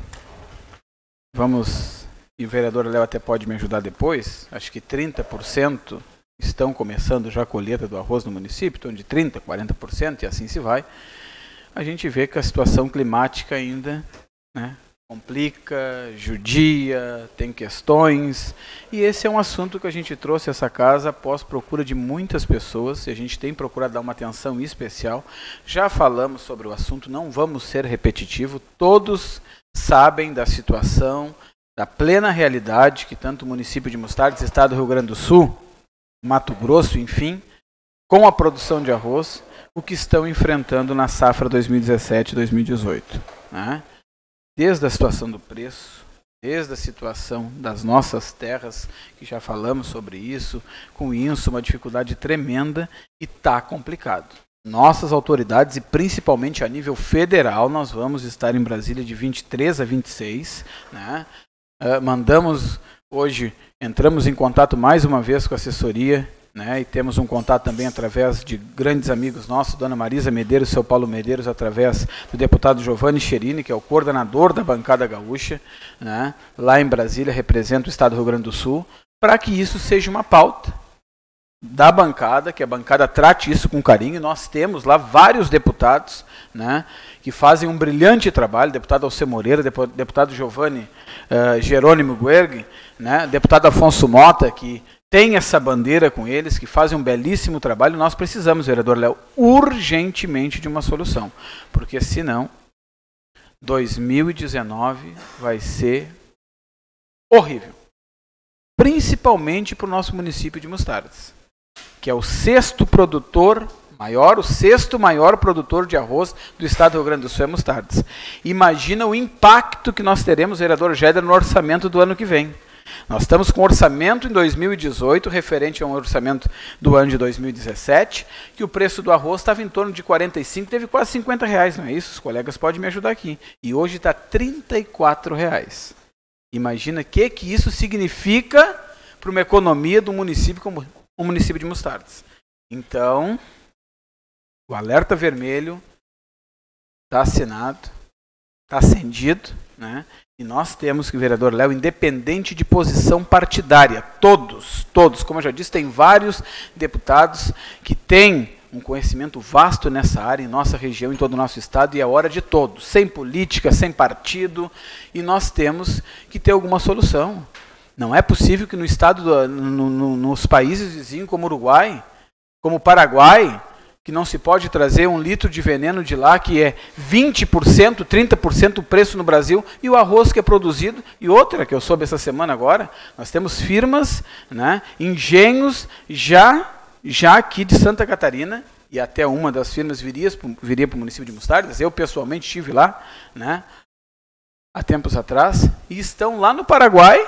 vamos, e o vereador Léo até pode me ajudar depois, acho que trinta por cento estão começando já a colheita do arroz no município, então de trinta por cento, quarenta por cento, e assim se vai, a gente vê que a situação climática ainda, né, complica, judia, tem questões, e esse é um assunto que a gente trouxe a essa casa após procura de muitas pessoas, e a gente tem procurado dar uma atenção especial. Já falamos sobre o assunto, não vamos ser repetitivo, todos sabem da situação, da plena realidade que tanto o município de Mostardes, estado do Rio Grande do Sul, Mato Grosso, enfim, com a produção de arroz, o que estão enfrentando na safra dois mil e dezessete dois mil e dezoito, né? Desde a situação do preço, desde a situação das nossas terras, que já falamos sobre isso, com isso uma dificuldade tremenda, e está complicado. Nossas autoridades, e principalmente a nível federal, nós vamos estar em Brasília de vinte e três a vinte e seis, né? Uh, mandamos hoje, entramos em contato mais uma vez com a assessoria, né, e temos um contato também através de grandes amigos nossos, Dona Marisa Medeiros e seu Paulo Medeiros, através do deputado Giovanni Cherini, que é o coordenador da bancada gaúcha, né, lá em Brasília, representa o estado do Rio Grande do Sul, para que isso seja uma pauta da bancada, que a bancada trate isso com carinho. Nós temos lá vários deputados, né, que fazem um brilhante trabalho, deputado Alcê Moreira, deputado Giovanni uh, Jerônimo Guergue, né, deputado Afonso Mota, que tem essa bandeira com eles, que fazem um belíssimo trabalho. Nós precisamos, vereador Léo, urgentemente de uma solução, porque senão dois mil e dezenove vai ser horrível, principalmente para o nosso município de Mostardes, que é o sexto produtor maior, o sexto maior produtor de arroz do estado do Rio Grande do Sul é Mostardes. Imagina o impacto que nós teremos, vereador Géder, no orçamento do ano que vem. Nós estamos com orçamento em dois mil e dezoito, referente a um orçamento do ano de dois mil e dezessete, que o preço do arroz estava em torno de quarenta e cinco, teve quase cinquenta reais, não é isso? Os colegas podem me ajudar aqui. E hoje está trinta e quatro reais. Imagina o que, que isso significa para uma economia do município como o município de Mostardes. Então, O alerta vermelho está assinado, está acendido, né? E nós temos que, vereador Léo, independente de posição partidária, todos, todos, como eu já disse, tem vários deputados que têm um conhecimento vasto nessa área, em nossa região, em todo o nosso estado, e é hora de todos, sem política, sem partido, e nós temos que ter alguma solução. Não é possível que no estado, do, no, no, nos países vizinhos, como Uruguai, como Paraguai, que não se pode trazer um litro de veneno de lá, que é vinte por cento, trinta por cento o preço no Brasil, e o arroz que é produzido, e outra que eu soube essa semana agora, nós temos firmas, né, engenhos, já, já aqui de Santa Catarina, e até uma das firmas viria, viria para o município de Mostardas, eu pessoalmente estive lá, né, há tempos atrás, e estão lá no Paraguai,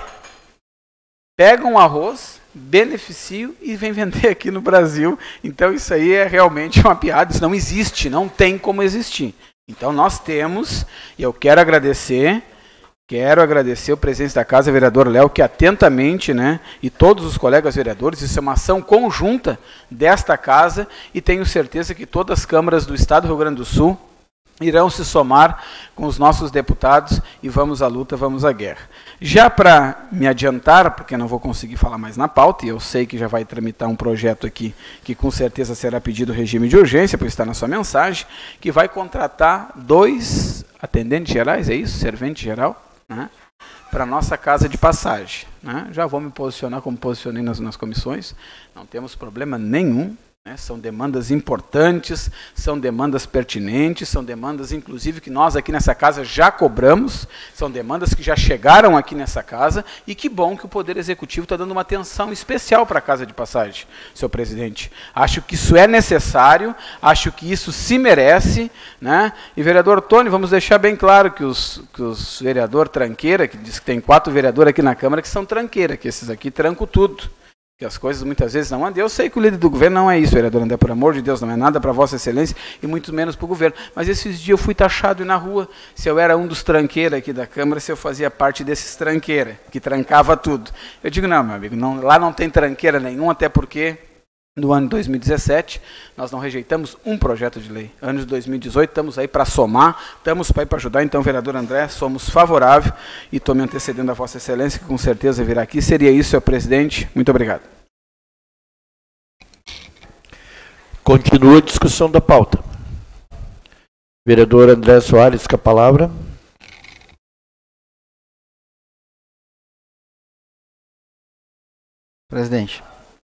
pegam arroz, beneficiam e vêm vender aqui no Brasil. Então isso aí é realmente uma piada, isso não existe, não tem como existir. Então nós temos, e eu quero agradecer, quero agradecer o presidente da casa, vereador Léo, que atentamente, né, e todos os colegas vereadores, isso é uma ação conjunta desta casa, e tenho certeza que todas as câmaras do estado do Rio Grande do Sul irão se somar com os nossos deputados e vamos à luta, vamos à guerra. Já para me adiantar, porque não vou conseguir falar mais na pauta, e eu sei que já vai tramitar um projeto aqui, que com certeza será pedido regime de urgência, pois está na sua mensagem, que vai contratar dois atendentes gerais, é isso? Servente geral, né? Para a nossa casa de passagem. Né? Já vou me posicionar como posicionei nas, nas comissões, não temos problema nenhum. Né, são demandas importantes, são demandas pertinentes, são demandas, inclusive, que nós aqui nessa casa já cobramos, são demandas que já chegaram aqui nessa casa, e que bom que o Poder Executivo está dando uma atenção especial para a casa de passagem, senhor presidente. Acho que isso é necessário, acho que isso se merece, né? E, vereador Tony, vamos deixar bem claro que os, que os vereador tranqueira, que diz que tem quatro vereadores aqui na Câmara que são tranqueira, que esses aqui trancam tudo. Que as coisas muitas vezes não andam. Eu sei que o líder do governo não é isso, vereador André, por amor de Deus, não é nada para Vossa Excelência e muito menos para o governo. Mas esses dias eu fui taxado na rua, se eu era um dos tranqueiros aqui da Câmara, se eu fazia parte desses tranqueira, que trancava tudo. Eu digo, não, meu amigo, não, lá não tem tranqueira nenhum, até porque no ano de dois mil e dezessete nós não rejeitamos um projeto de lei. Ano de dois mil e dezoito estamos aí para somar, estamos para ir para ajudar. Então, vereador André, somos favoráveis e estou me antecedendo a Vossa Excelência, que com certeza virá aqui. Seria isso, senhor presidente. Muito obrigado. Continua a discussão da pauta. Vereador André Soares, com a palavra. Presidente.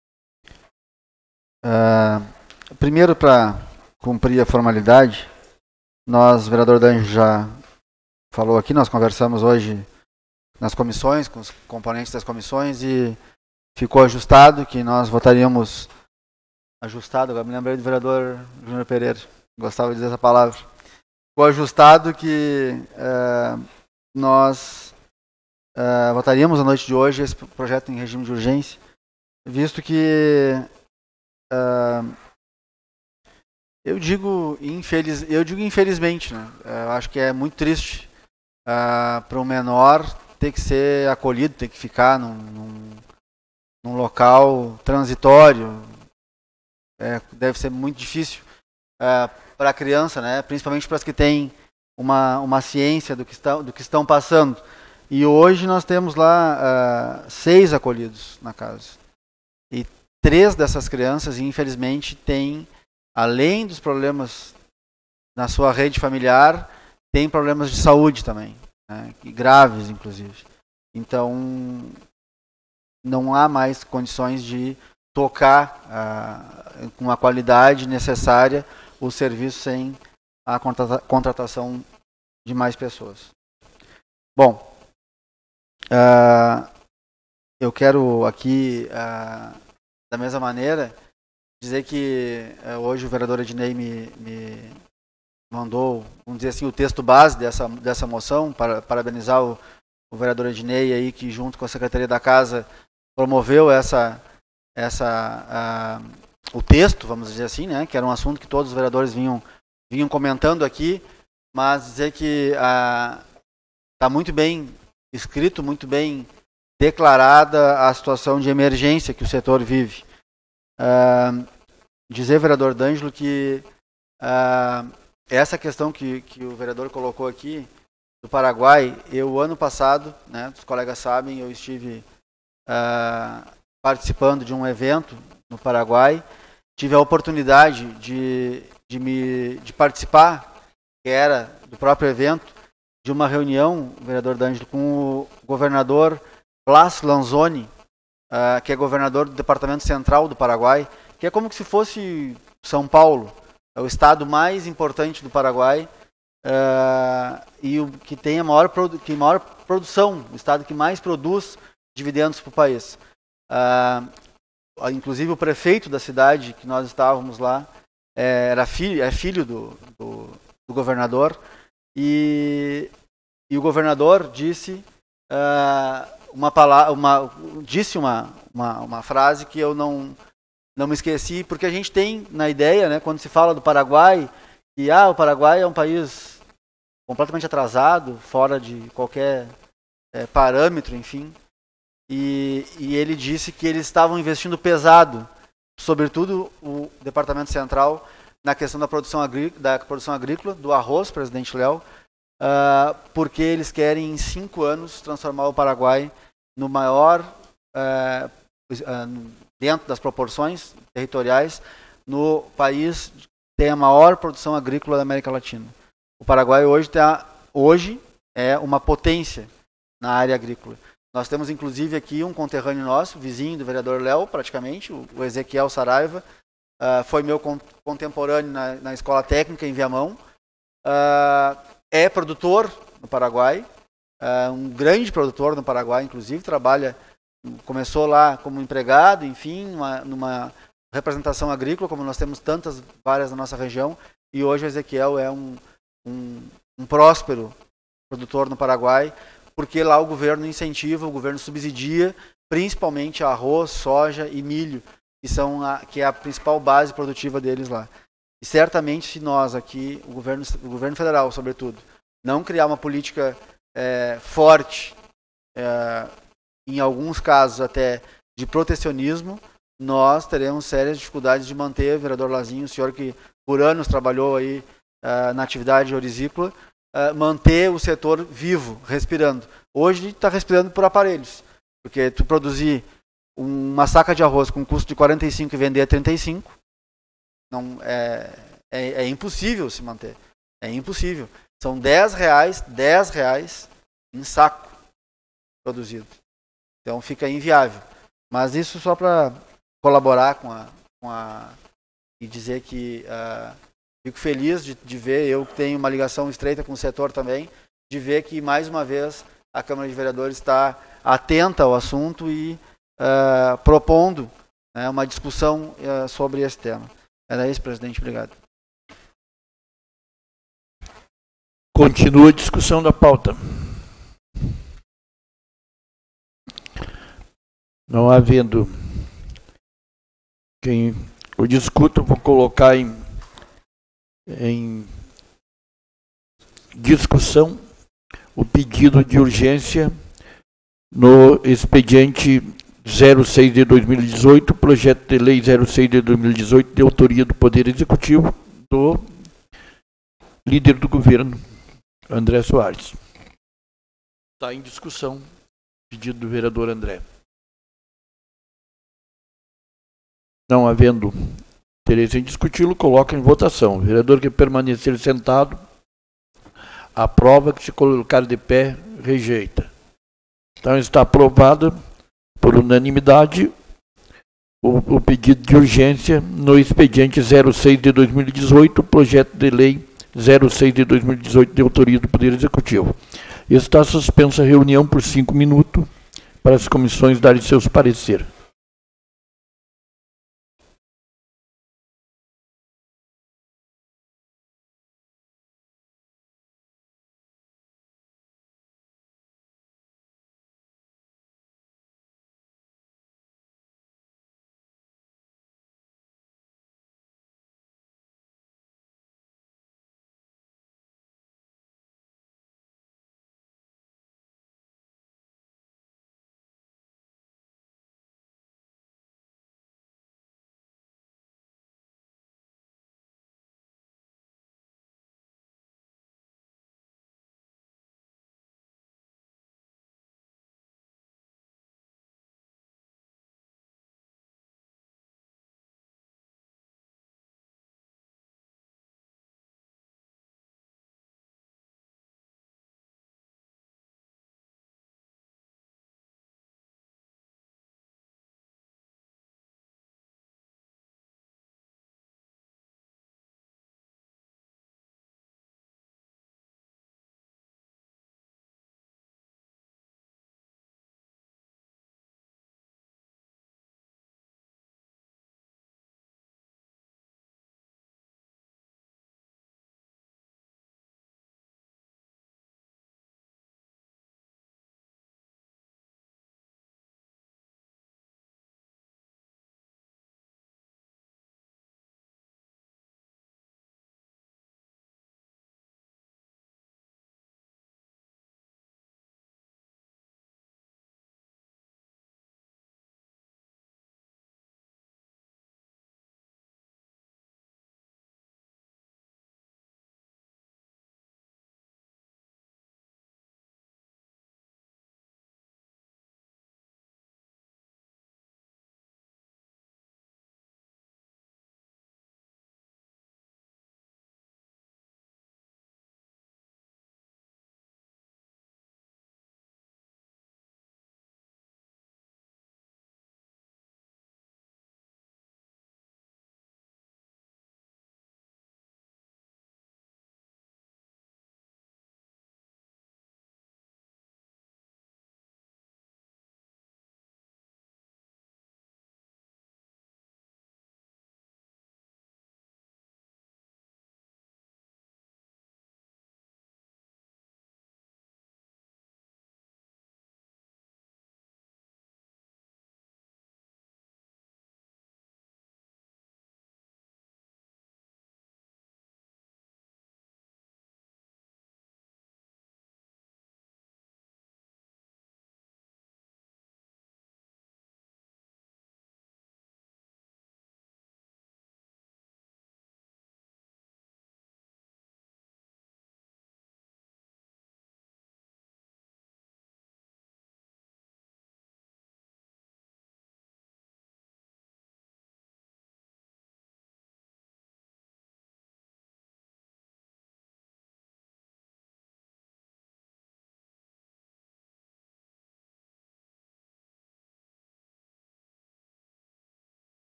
Uh, primeiro, para cumprir a formalidade, nós, vereador Danjo, já falou aqui, nós conversamos hoje nas comissões, com os componentes das comissões, e ficou ajustado que nós votaríamos... Ajustado, agora me lembrei do vereador Júnior Pereira, gostava de dizer essa palavra. Ficou ajustado que uh, nós uh, votaríamos na noite de hoje esse projeto em regime de urgência, visto que uh, eu digo infeliz, eu digo infelizmente, né? Eu acho que é muito triste uh, para um menor ter que ser acolhido, ter que ficar num, num, num local transitório. É, deve ser muito difícil uh, para a criança, né? Principalmente para as que têm uma, uma ciência do que, está, do que estão passando. E hoje nós temos lá uh, seis acolhidos na casa. E três dessas crianças, infelizmente, têm, além dos problemas na sua rede familiar, têm problemas de saúde também, né? E graves, inclusive. Então, não há mais condições de tocar uh, com a qualidade necessária o serviço sem a contrata contratação de mais pessoas. Bom, uh, eu quero aqui, uh, da mesma maneira, dizer que uh, hoje o vereador Ednei me, me mandou, vamos dizer assim, o texto base dessa, dessa moção, para parabenizar o, o vereador Ednei aí, que junto com a Secretaria da Casa promoveu essa essa uh, o texto, vamos dizer assim, né, que era um assunto que todos os vereadores vinham vinham comentando aqui, mas dizer que está uh, muito bem escrito, muito bem declarada a situação de emergência que o setor vive. Uh, dizer, vereador D'Angelo, que Uh, essa questão que, que o vereador colocou aqui, do Paraguai, eu ano passado, né, os colegas sabem, eu estive uh, participando de um evento no Paraguai, tive a oportunidade de, de, me, de participar, que era do próprio evento, de uma reunião, vereador D'Angelo, com o governador Blas Lanzoni, uh, que é governador do Departamento Central do Paraguai, que é como se fosse São Paulo, é o estado mais importante do Paraguai, uh, e o que tem a maior, produ que maior produção, o estado que mais produz dividendos para o país. Uh, inclusive o prefeito da cidade que nós estávamos lá é, era filho, é filho do, do, do governador, e, e o governador disse uh, uma palavra, uma, disse uma, uma, uma frase que eu não, não me esqueci, porque a gente tem na ideia, né, quando se fala do Paraguai, que ah, o Paraguai é um país completamente atrasado, fora de qualquer é, parâmetro, enfim. E, e ele disse que eles estavam investindo pesado, sobretudo o Departamento Central, na questão da produção, agrí da produção agrícola, do arroz, presidente Léo, uh, porque eles querem, em cinco anos, transformar o Paraguai no maior, uh, uh, dentro das proporções territoriais, no país que tem a maior produção agrícola da América Latina. O Paraguai hoje, tá, hoje é uma potência na área agrícola. Nós temos, inclusive, aqui um conterrâneo nosso, vizinho do vereador Léo, praticamente, o, o Ezequiel Saraiva, uh, foi meu con contemporâneo na, na escola técnica em Viamão, uh, é produtor no Paraguai, uh, um grande produtor no Paraguai, inclusive, trabalha, começou lá como empregado, enfim, uma, numa representação agrícola, como nós temos tantas, várias na nossa região, e hoje o Ezequiel é um, um, um próspero produtor no Paraguai, porque lá o governo incentiva, o governo subsidia, principalmente arroz, soja e milho, que, são a, que é a principal base produtiva deles lá. E certamente, se nós aqui, o governo, o governo federal, sobretudo, não criar uma política é, forte, é, em alguns casos até de protecionismo, nós teremos sérias dificuldades de manter, vereador Lazinho, o senhor que por anos trabalhou aí uh, na atividade orizícola, uh, manter o setor vivo, respirando. Hoje está respirando por aparelhos, porque tu produzir uma saca de arroz com custo de quarenta e cinco e vender a trinta e cinco, não, é, é, é impossível se manter. É impossível. São dez reais, dez reais em saco produzido. Então fica inviável. Mas isso só para colaborar com a, com a... e dizer que uh, fico feliz de, de ver, eu tenho uma ligação estreita com o setor também, de ver que mais uma vez a Câmara de Vereadores está atenta ao assunto e uh, propondo, né, uma discussão uh, sobre esse tema. Era isso, presidente. Obrigado. Continua a discussão da pauta. Não havendo quem o discuta, vou colocar em, em discussão o pedido de urgência no expediente zero seis de dois mil e dezoito, projeto de lei zero seis de dois mil e dezoito, de autoria do Poder Executivo, do líder do governo, André Soares. Está em discussão, pedido do vereador André. Não havendo interesse em discuti-lo, coloca em votação. O vereador que permanecer sentado, aprova. Que se colocar de pé, rejeita. Então está aprovado por unanimidade o, o pedido de urgência no expediente zero seis de dois mil e dezoito, projeto de lei zero seis de dois mil e dezoito, de autoria do Poder Executivo. Está suspensa a reunião por cinco minutos para as comissões darem seus pareceres.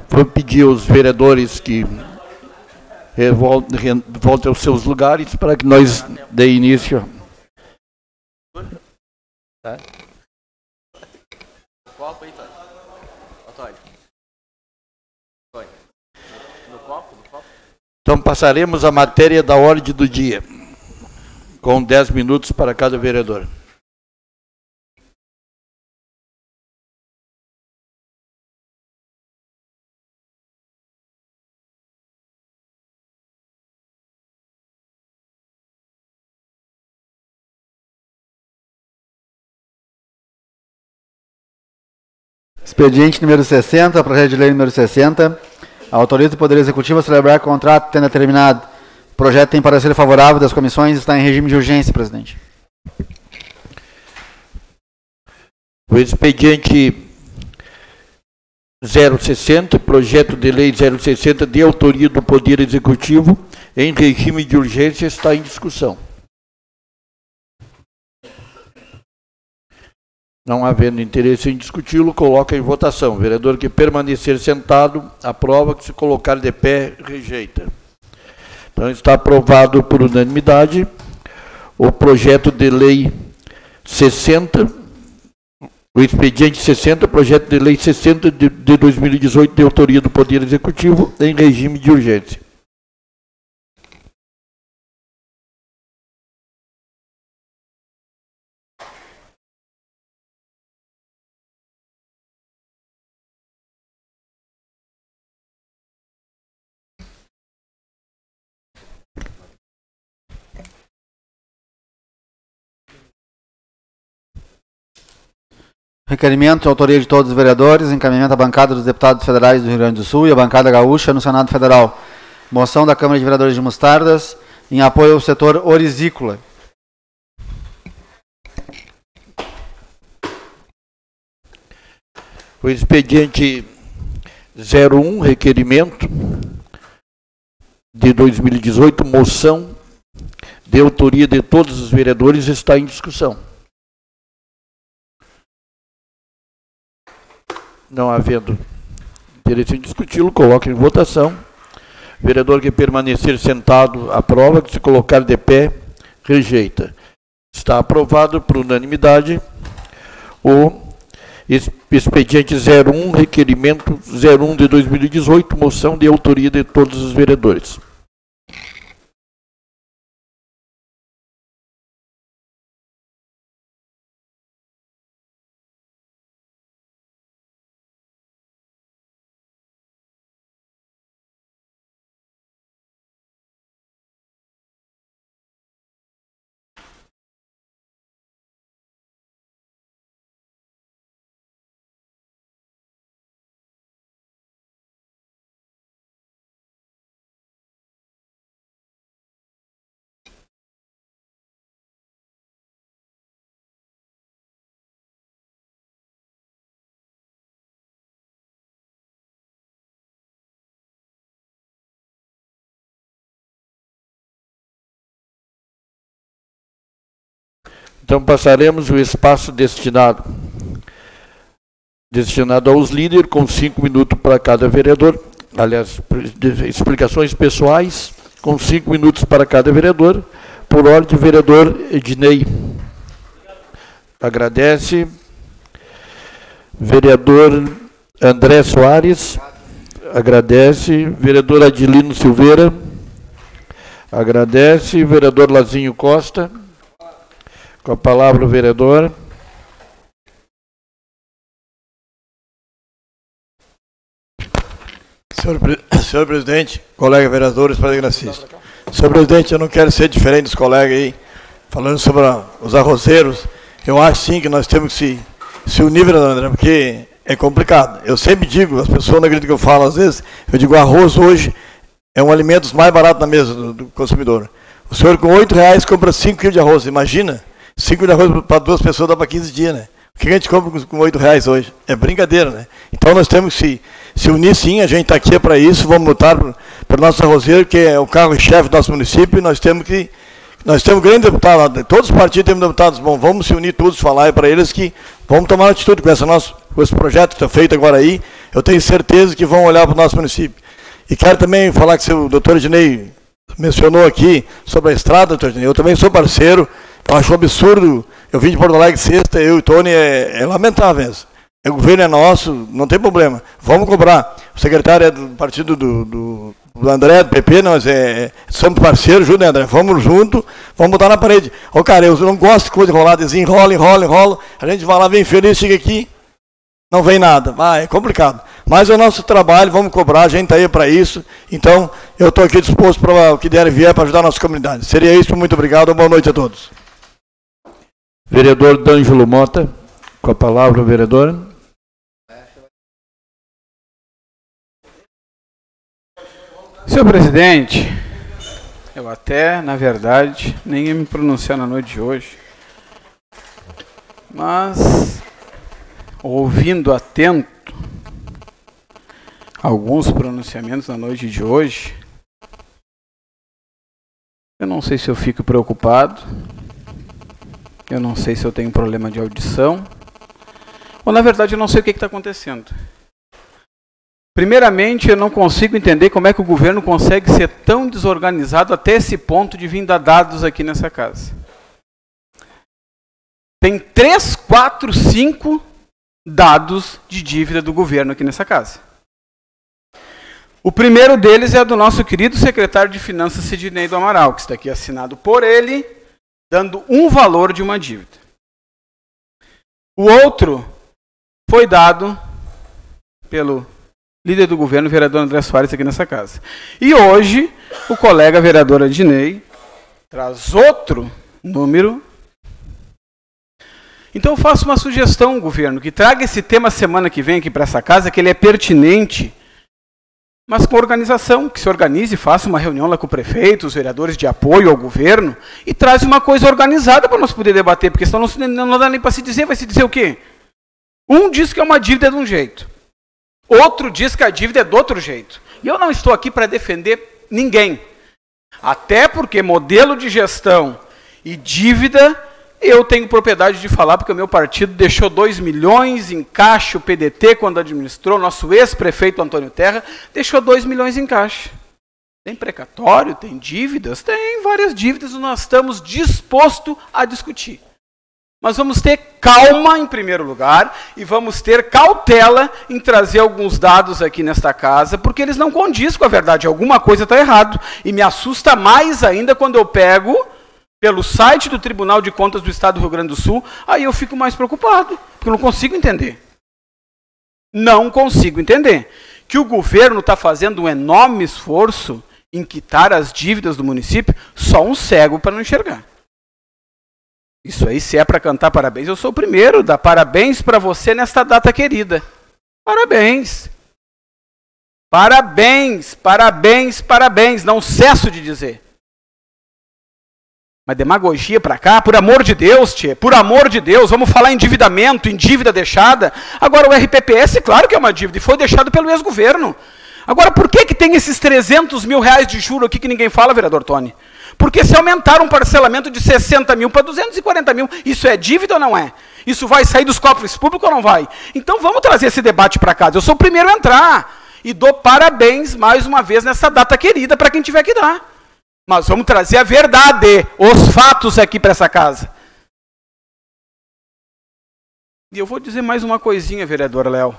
Vou pedir aos vereadores que voltem aos seus lugares para que nós dê início. Tá? Copo aí, Tony. Antônio. No copo, no copo. Então passaremos a matéria da ordem do dia, com dez minutos para cada vereador. Expediente número sessenta, projeto de lei número sessenta, autoriza o Poder Executivo a celebrar contrato tendo terminado. O projeto tem parecer favorável das comissões e está em regime de urgência, presidente. O expediente zero sessenta, projeto de lei zero sessenta, de autoria do Poder Executivo, em regime de urgência, está em discussão. Não havendo interesse em discuti-lo, coloca em votação. O vereador que permanecer sentado, aprova. Que se colocar de pé, rejeita. Então está aprovado por unanimidade o projeto de lei sessenta, o expediente sessenta, projeto de lei sessenta de, de dois mil e dezoito, de autoria do Poder Executivo, em regime de urgência. Requerimento de autoria de todos os vereadores, encaminhamento à bancada dos deputados federais do Rio Grande do Sul e à bancada gaúcha no Senado Federal. Moção da Câmara de Vereadores de Mostardas em apoio ao setor orizícola. O expediente zero um, requerimento de dois mil e dezoito, moção de autoria de todos os vereadores, está em discussão. Não havendo interesse em discuti-lo, coloca em votação. Vereador que permanecer sentado, aprova. Que se colocar de pé, rejeita. Está aprovado por unanimidade o expediente zero um, requerimento zero um de dois mil e dezoito, moção de autoria de todos os vereadores. Então passaremos o espaço destinado, destinado aos líderes, com cinco minutos para cada vereador. Aliás, explicações pessoais, com cinco minutos para cada vereador. Por ordem, vereador Ednei. Agradece. Vereador André Soares. Agradece. Vereador Adilino Silveira. Agradece. Vereador Lazinho Costa. Com a palavra o vereador. Senhor, senhor presidente, colega vereadores, paragracistas. Senhor presidente, eu não quero ser diferente dos colegas aí, falando sobre a, os arrozeiros. Eu acho sim que nós temos que se, se unir, vereador André, porque é complicado. Eu sempre digo, as pessoas não acreditam que eu falo às vezes, eu digo, arroz hoje é um alimento mais barato na mesa do, do consumidor. O senhor com oito reais compra cinco quilos de arroz, imagina? cinco quilos de arroz para duas pessoas dá para quinze dias, né? O que a gente compra com oito reais hoje? É brincadeira, né? Então nós temos que se, se unir sim, a gente está aqui para isso, vamos lutar para o nosso arrozeiro, que é o carro-chefe do nosso município, e nós temos que Nós temos grandes deputados, todos os partidos temos deputados bons, vamos se unir todos, falar para eles que vamos tomar atitude com, essa nosso, com esse projeto que está feito agora aí, eu tenho certeza que vão olhar para o nosso município. E quero também falar que o doutor Ednei mencionou aqui sobre a estrada, doutor Ednei, eu também sou parceiro, eu acho um absurdo, eu vim de Porto Alegre sexta, eu e o Tony, é, é lamentável mesmo. O governo é nosso, não tem problema, vamos cobrar. O secretário é do partido do, do, do André, do P P, nós é, somos parceiros, junto, né, André? Vamos junto, vamos botar na parede. Ô, cara, eu não gosto de coisa enrolada, enrola, enrola, enrola, a gente vai lá, vem feliz, chega aqui, não vem nada, ah, é complicado. Mas é o nosso trabalho, vamos cobrar, a gente está aí para isso, então eu estou aqui disposto para o que der e vier para ajudar a nossa comunidade. Seria isso, muito obrigado, boa noite a todos. Vereador D'Angelo Mota, com a palavra, vereador. Senhor presidente, eu até, na verdade, nem ia me pronunciar na noite de hoje, mas, ouvindo atento alguns pronunciamentos na noite de hoje, eu não sei se eu fico preocupado, eu não sei se eu tenho problema de audição, ou na verdade eu não sei o que está acontecendo. Primeiramente, eu não consigo entender como é que o governo consegue ser tão desorganizado até esse ponto de vir dar dados aqui nessa casa. Tem três, quatro, cinco dados de dívida do governo aqui nessa casa. O primeiro deles é do nosso querido secretário de Finanças, Sidnei do Amaral, que está aqui assinado por ele, dando um valor de uma dívida. O outro foi dado pelo líder do governo, o vereador André Soares, aqui nessa casa. E hoje, o colega vereador Adnei traz outro número. Então eu faço uma sugestão, governo, que traga esse tema semana que vem aqui para essa casa, que ele é pertinente, mas com organização, que se organize, faça uma reunião lá com o prefeito, os vereadores de apoio ao governo, e traz uma coisa organizada para nós poder debater, porque senão não, não dá nem para se dizer, vai se dizer o quê? Um diz que é uma dívida de um jeito. Outro diz que a dívida é do outro jeito. E eu não estou aqui para defender ninguém. Até porque modelo de gestão e dívida, eu tenho propriedade de falar, porque o meu partido deixou dois milhões em caixa, o P D T, quando administrou, nosso ex-prefeito Antônio Terra, deixou dois milhões em caixa. Tem precatório, tem dívidas, tem várias dívidas, nós estamos dispostos a discutir. Mas vamos ter calma em primeiro lugar e vamos ter cautela em trazer alguns dados aqui nesta casa, porque eles não condizem com a verdade, alguma coisa está errado. E me assusta mais ainda quando eu pego pelo site do Tribunal de Contas do Estado do Rio Grande do Sul, aí eu fico mais preocupado, porque eu não consigo entender. Não consigo entender que o governo está fazendo um enorme esforço em quitar as dívidas do município, só um cego para não enxergar. Isso aí, se é para cantar parabéns, eu sou o primeiro. Dá parabéns para você nesta data querida. Parabéns. Parabéns, parabéns, parabéns. Não cesso de dizer. Mas demagogia para cá, por amor de Deus, tchê, por amor de Deus, vamos falar em endividamento, em dívida deixada. Agora o R P P S, claro que é uma dívida, e foi deixado pelo ex-governo. Agora, por que que tem esses trezentos mil reais de juro aqui que ninguém fala, vereador Tony? Porque se aumentar um parcelamento de sessenta mil para duzentos e quarenta mil, isso é dívida ou não é? Isso vai sair dos cofres públicos ou não vai? Então vamos trazer esse debate para casa. Eu sou o primeiro a entrar. E dou parabéns mais uma vez nessa data querida para quem tiver que dar. Mas vamos trazer a verdade, os fatos aqui para essa casa. E eu vou dizer mais uma coisinha, vereador Léo.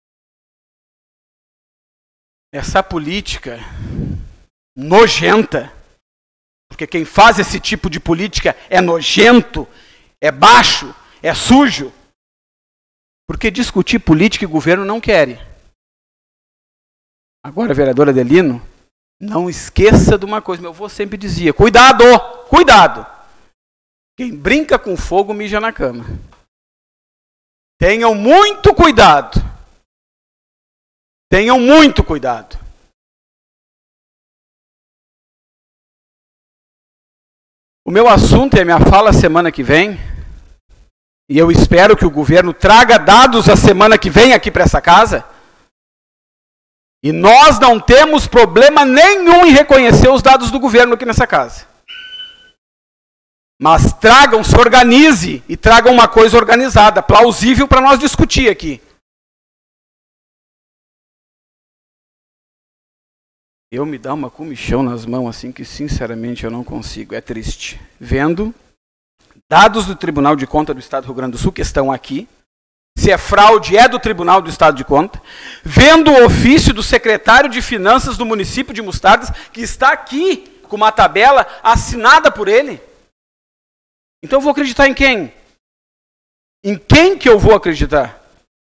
Essa política nojenta, porque quem faz esse tipo de política é nojento, é baixo, é sujo. Porque discutir política e governo não querem. Agora, vereador Adelino, não esqueça de uma coisa, meu avô sempre dizia, cuidado, cuidado. Quem brinca com fogo mija na cama. Tenham muito cuidado. Tenham muito cuidado. O meu assunto e a minha fala semana que vem, e eu espero que o governo traga dados a semana que vem aqui para essa casa, e nós não temos problema nenhum em reconhecer os dados do governo aqui nessa casa. Mas tragam, se organize e tragam uma coisa organizada, plausível para nós discutir aqui. Eu me dá uma comichão nas mãos assim que sinceramente eu não consigo, é triste. Vendo dados do Tribunal de Contas do Estado do Rio Grande do Sul que estão aqui, se é fraude é do Tribunal do Estado de Contas, vendo o ofício do secretário de Finanças do município de Mostardas, que está aqui com uma tabela assinada por ele. Então eu vou acreditar em quem? Em quem que eu vou acreditar?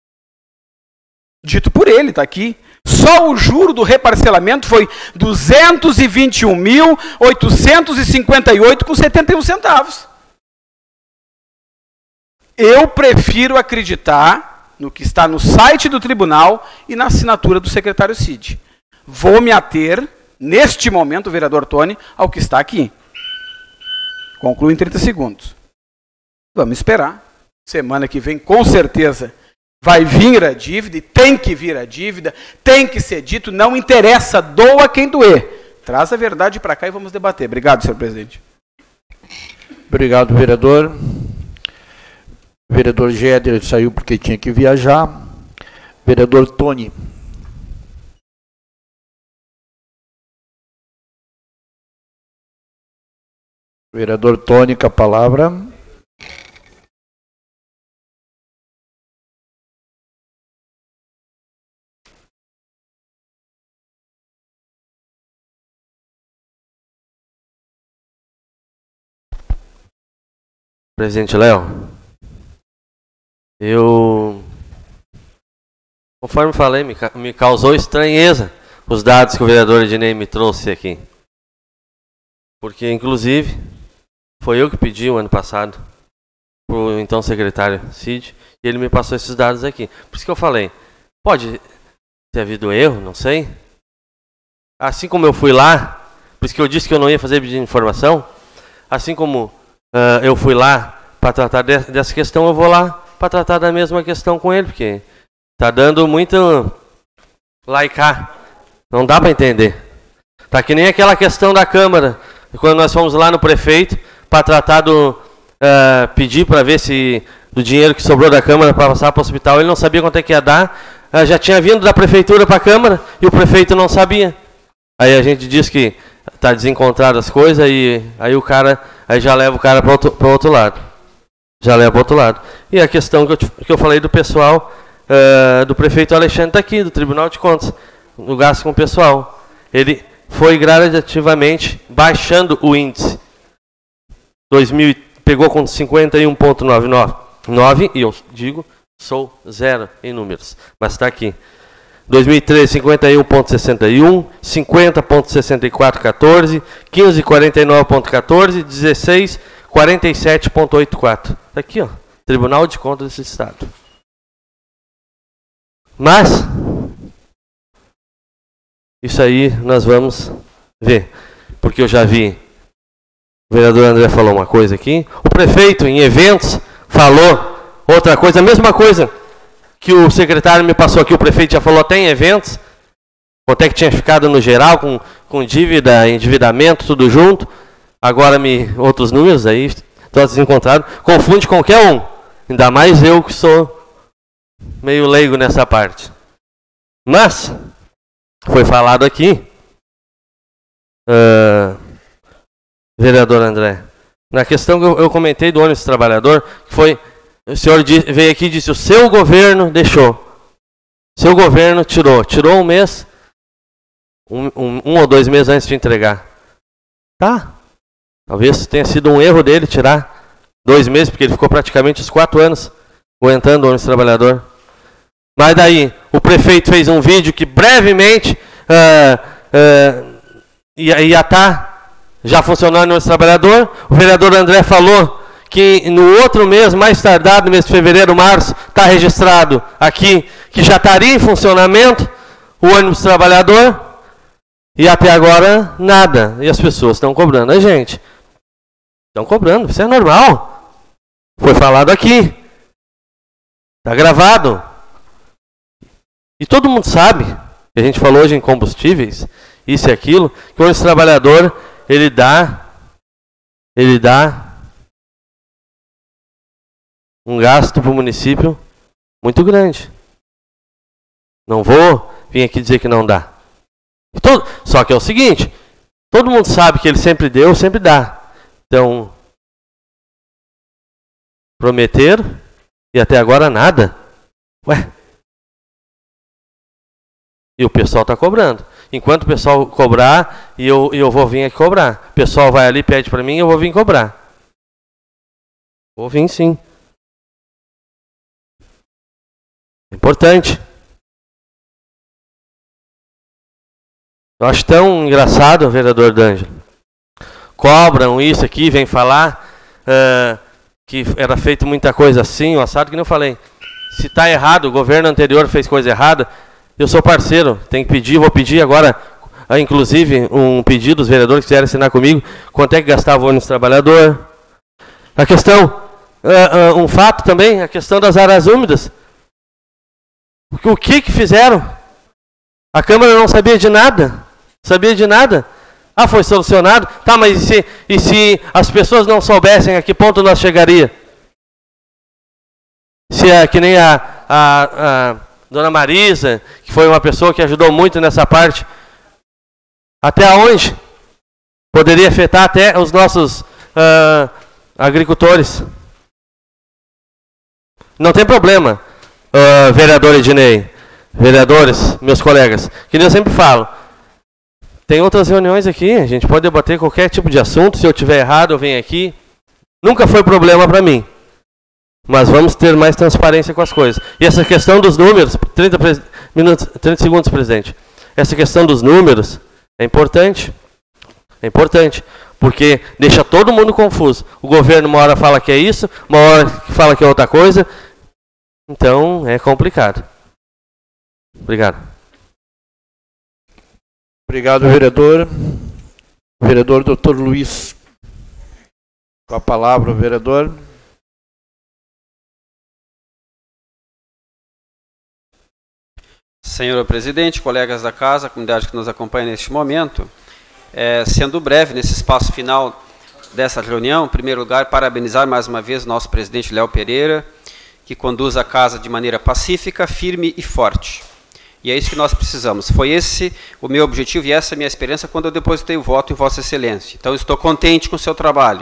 Dito por ele, está aqui. Só o juro do reparcelamento foi duzentos e vinte e um mil, oitocentos e cinquenta e oito reais com setenta e um centavos. Eu prefiro acreditar no que está no site do tribunal e na assinatura do secretário Cid. Vou me ater, neste momento, vereador Tony, ao que está aqui. Concluo em trinta segundos. Vamos esperar. Semana que vem, com certeza, vai vir a dívida, e tem que vir a dívida, tem que ser dito, não interessa, doa quem doer. Traz a verdade para cá e vamos debater. Obrigado, senhor presidente. Obrigado, vereador. O vereador Géder saiu porque tinha que viajar. Vereador Tony. Vereador Tony, com a palavra. Presidente Léo, eu, conforme falei, me, me causou estranheza os dados que o vereador Ednei me trouxe aqui. Porque, inclusive, foi eu que pedi o ano passado para o então secretário Cid, e ele me passou esses dados aqui. Por isso que eu falei, pode ter havido erro, não sei. Assim como eu fui lá, por isso que eu disse que eu não ia fazer pedido de informação, assim como Uh, eu fui lá para tratar de, dessa questão, eu vou lá para tratar da mesma questão com ele, porque tá dando muito laicar. Não dá para entender. Tá que nem aquela questão da Câmara, quando nós fomos lá no prefeito para tratar do uh, pedir para ver se do dinheiro que sobrou da Câmara para passar para o hospital, ele não sabia quanto é que ia dar, uh, já tinha vindo da prefeitura para a Câmara e o prefeito não sabia. Aí a gente diz que tá desencontrado as coisas e aí o cara, aí já leva o cara para outro, outro lado. Já leva para outro lado. E a questão que eu, que eu falei do pessoal, uh, do prefeito Alexandre está aqui, do Tribunal de Contas, no gasto com o pessoal. Ele foi gradativamente baixando o índice. dois mil pegou com cinquenta e um vírgula noventa e nove, e eu digo, sou zero em números, mas está aqui. dois mil e treze, cinquenta e um vírgula sessenta e um, cinquenta vírgula sessenta e quatro, quatorze, quinze vírgula quarenta e nove, quatorze, dezesseis vírgula quarenta e sete, oitenta e quatro. Está aqui, ó, Tribunal de Contas desse Estado. Mas, isso aí nós vamos ver, porque eu já vi, o vereador André falou uma coisa aqui, o prefeito em eventos falou outra coisa, a mesma coisa que o secretário me passou aqui, o prefeito já falou até em eventos, quanto é que tinha ficado no geral, com, com dívida, endividamento, tudo junto. Agora me outros números aí, todos encontrados, confunde qualquer um, ainda mais eu que sou meio leigo nessa parte. Mas, foi falado aqui, uh, vereador André, na questão que eu, eu comentei do ônibus trabalhador, que foi, o senhor veio aqui e disse, o seu governo deixou. Seu governo tirou. Tirou um mês, um, um, um ou dois meses antes de entregar. Tá. Talvez tenha sido um erro dele tirar dois meses, porque ele ficou praticamente os quatro anos aguentando o ônibus trabalhador. Mas daí, o prefeito fez um vídeo que brevemente uh, uh, ia estar já funcionando no ônibus trabalhador. O vereador André falou que no outro mês, mais tardado, mês de fevereiro, março, está registrado aqui que já estaria em funcionamento o ônibus trabalhador, e até agora nada. E as pessoas estão cobrando a gente. Estão cobrando, isso é normal. Foi falado aqui. Está gravado. E todo mundo sabe, que a gente falou hoje em combustíveis, isso e aquilo, que o ônibus trabalhador, ele dá, ele dá um gasto para o município muito grande. Não vou vir aqui dizer que não dá. Todo, só que é o seguinte, todo mundo sabe que ele sempre deu, sempre dá. Então, prometer e até agora nada. Ué? E o pessoal está cobrando. Enquanto o pessoal cobrar, e eu, eu vou vir aqui cobrar. O pessoal vai ali, pede para mim, eu vou vir cobrar. Vou vir sim. Importante. Eu acho tão engraçado, vereador D'Angelo. Cobram isso aqui, vem falar uh, que era feito muita coisa assim, o assado que não falei. Se está errado, o governo anterior fez coisa errada, eu sou parceiro, tem que pedir, vou pedir agora, uh, inclusive, um pedido dos vereadores que quiserem assinar comigo, quanto é que gastava o ônibus trabalhador. A questão, uh, uh, um fato também, a questão das áreas úmidas. O que que fizeram? A Câmara não sabia de nada. Sabia de nada? Ah, foi solucionado? Tá, mas e se, e se as pessoas não soubessem a que ponto nós chegaria? Se é que nem a, a, a dona Marisa, que foi uma pessoa que ajudou muito nessa parte, até onde? Poderia afetar até os nossos uh, agricultores. Não tem problema, uh, vereador Ednei, vereadores, meus colegas, que eu sempre falo. Tem outras reuniões aqui, a gente pode debater qualquer tipo de assunto, se eu tiver errado eu venho aqui. Nunca foi problema para mim. Mas vamos ter mais transparência com as coisas. E essa questão dos números, trinta, minutos, trinta segundos, presidente. Essa questão dos números é importante. É importante, porque deixa todo mundo confuso. O governo uma hora fala que é isso, uma hora fala que é outra coisa. Então é complicado. Obrigado. Obrigado, vereador. Vereador doutor Luiz. Com a palavra, o vereador. Senhor presidente, colegas da casa, comunidade que nos acompanha neste momento, é, sendo breve nesse espaço final dessa reunião, em primeiro lugar, parabenizar mais uma vez o nosso presidente Léo Pereira, que conduz a casa de maneira pacífica, firme e forte. E é isso que nós precisamos. Foi esse o meu objetivo e essa a minha esperança quando eu depositei o voto em Vossa Excelência. Então, estou contente com o seu trabalho.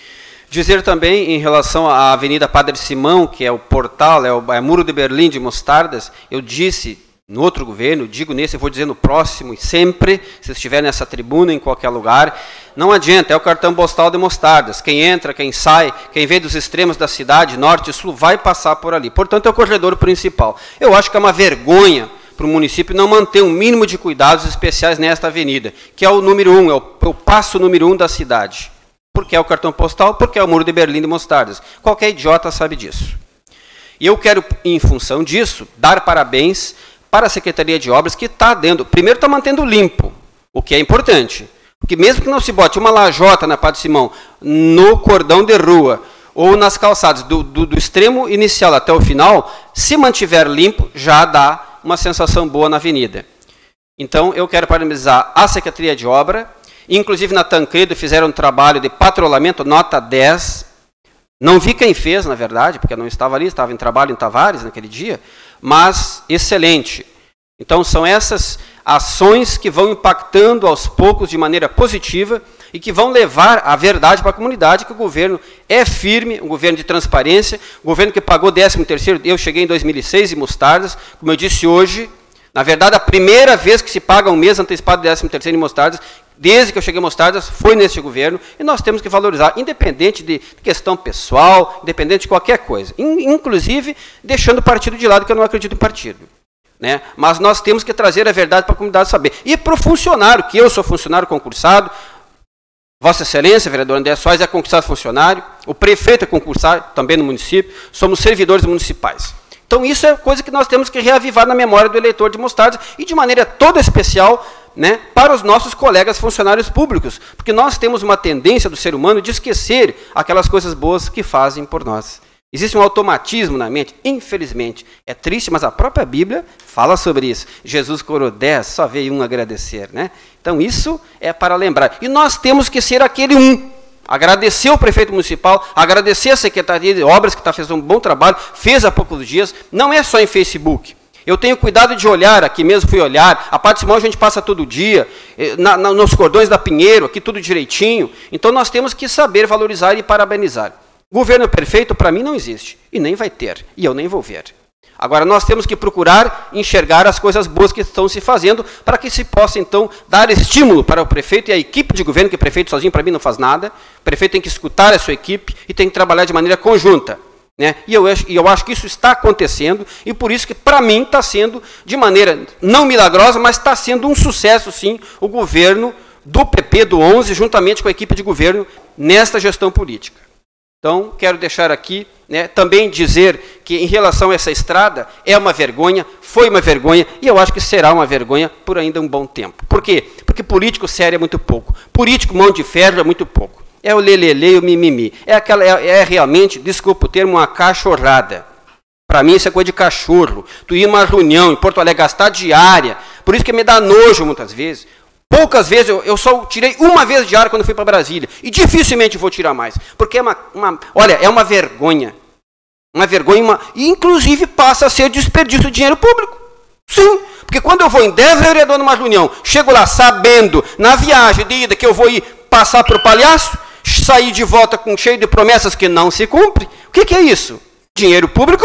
Dizer também, em relação à Avenida Padre Simão, que é o portal, é o é Muro de Berlim de Mostardas, eu disse no outro governo, digo nesse, eu vou dizer no próximo, e sempre, se estiver nessa tribuna, em qualquer lugar, não adianta, é o cartão postal de Mostardas. Quem entra, quem sai, quem vem dos extremos da cidade, norte e sul, vai passar por ali. Portanto, é o corredor principal. Eu acho que é uma vergonha para o município não manter um mínimo de cuidados especiais nesta avenida, que é o número um, é o, é o passo número um da cidade. Porque é o cartão postal, porque é o Muro de Berlim de Mostardas. Qualquer idiota sabe disso. E eu quero, em função disso, dar parabéns para a Secretaria de Obras, que está dando, primeiro está mantendo limpo, o que é importante. Porque mesmo que não se bote uma lajota na Padre Simão, no cordão de rua, ou nas calçadas, do, do, do extremo inicial até o final, se mantiver limpo, já dá uma sensação boa na avenida. Então, eu quero parabenizar a Secretaria de Obra, inclusive na Tancredo fizeram um trabalho de patrulhamento, nota dez. Não vi quem fez, na verdade, porque eu não estava ali, estava em trabalho em Tavares naquele dia, mas excelente. Então, são essas ações que vão impactando aos poucos de maneira positiva e que vão levar a verdade para a comunidade, que o governo é firme, um governo de transparência, um governo que pagou décimo terceiro, eu cheguei em dois mil e seis em Mostardas, como eu disse hoje, na verdade, a primeira vez que se paga um mês antecipado de décimo terceiro em Mostardas, desde que eu cheguei em Mostardas, foi neste governo, e nós temos que valorizar, independente de questão pessoal, independente de qualquer coisa, inclusive deixando o partido de lado, que eu não acredito em partido. Né? Mas nós temos que trazer a verdade para a comunidade saber. E para o funcionário, que eu sou funcionário concursado, Vossa Excelência, vereador André Soares, é concursado funcionário, o prefeito é concursado também no município, somos servidores municipais. Então isso é coisa que nós temos que reavivar na memória do eleitor de Mostardas e de maneira toda especial, né, para os nossos colegas funcionários públicos, porque nós temos uma tendência do ser humano de esquecer aquelas coisas boas que fazem por nós. Existe um automatismo na mente, infelizmente. É triste, mas a própria Bíblia fala sobre isso. Jesus curou dez, só veio um agradecer. Né? Então isso é para lembrar. E nós temos que ser aquele um, agradecer o prefeito municipal, agradecer a Secretaria de Obras, que está fazendo um bom trabalho, fez há poucos dias, não é só em Facebook. Eu tenho cuidado de olhar, aqui mesmo fui olhar, a parte Simão a gente passa todo dia, na, na, nos cordões da Pinheiro, aqui tudo direitinho, então nós temos que saber valorizar e parabenizar. Governo perfeito, para mim, não existe, e nem vai ter, e eu nem vou ver. Agora, nós temos que procurar enxergar as coisas boas que estão se fazendo para que se possa, então, dar estímulo para o prefeito e a equipe de governo, que o prefeito sozinho, para mim, não faz nada. O prefeito tem que escutar a sua equipe e tem que trabalhar de maneira conjunta. Né? E eu, eu acho que isso está acontecendo e por isso que, para mim, está sendo, de maneira não milagrosa, mas está sendo um sucesso, sim, o governo do P P, do onze, juntamente com a equipe de governo, nesta gestão política. Então, quero deixar aqui, né, também dizer que, em relação a essa estrada, é uma vergonha, foi uma vergonha, e eu acho que será uma vergonha por ainda um bom tempo. Por quê? Porque político sério é muito pouco. Político mão de ferro é muito pouco. É o lelele, o mimimi. É, aquela, é, é realmente, desculpa o termo, uma cachorrada. Para mim, isso é coisa de cachorro. Tu ir uma reunião em Porto Alegre, gastar diária. Por isso que me dá nojo, muitas vezes. Poucas vezes, eu, eu só tirei uma vez diária quando fui para Brasília. E dificilmente vou tirar mais. Porque é uma, uma... Olha, é uma vergonha. Uma vergonha, uma, e inclusive passa a ser desperdício de dinheiro público. Sim, porque quando eu vou em dez vereadores numa reunião, chego lá sabendo, na viagem de ida, que eu vou ir passar para o palhaço, sair de volta com cheio de promessas que não se cumprem. O que, que é isso? Dinheiro público,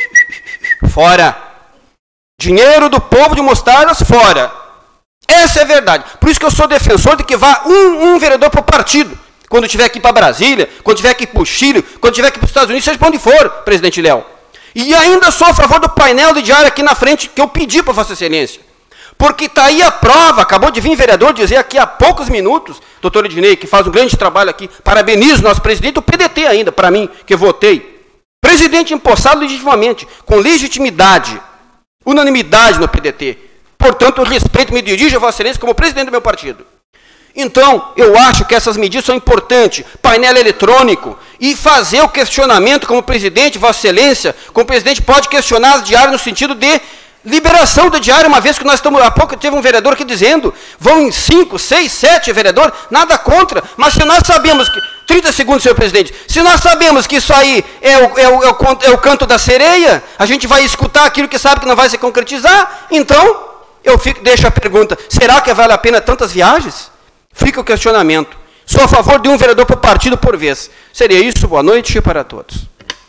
fora. Dinheiro do povo de Mostardas, fora. Essa é a verdade. Por isso que eu sou defensor de que vá um, um vereador para o partido. Quando tiver que ir para Brasília, quando tiver que ir para o Chile, quando tiver que ir para os Estados Unidos, seja para onde for, presidente Léo. E ainda sou a favor do painel de diário aqui na frente, que eu pedi para Vossa Excelência. Porque está aí a prova, acabou de vir vereador dizer aqui há poucos minutos, doutor Ednei, que faz um grande trabalho aqui, parabenizo o nosso presidente, o P D T ainda, para mim, que votei. Presidente empossado legitimamente, com legitimidade, unanimidade no P D T. Portanto, eu respeito, me dirijo a Vossa Excelência como presidente do meu partido. Então, eu acho que essas medidas são importantes. Painel eletrônico e fazer o questionamento como presidente, Vossa Excelência, como presidente pode questionar as diárias no sentido de liberação da diária, uma vez que nós estamos, há pouco teve um vereador aqui dizendo, vão em cinco, seis, sete vereadores, nada contra, mas se nós sabemos que, trinta segundos, senhor presidente, se nós sabemos que isso aí é o, é o, é o, é o canto da sereia, a gente vai escutar aquilo que sabe que não vai se concretizar, então, eu fico, deixo a pergunta, será que vale a pena tantas viagens? Fica o questionamento. Sou a favor de um vereador por partido por vez. Seria isso, boa noite para todos.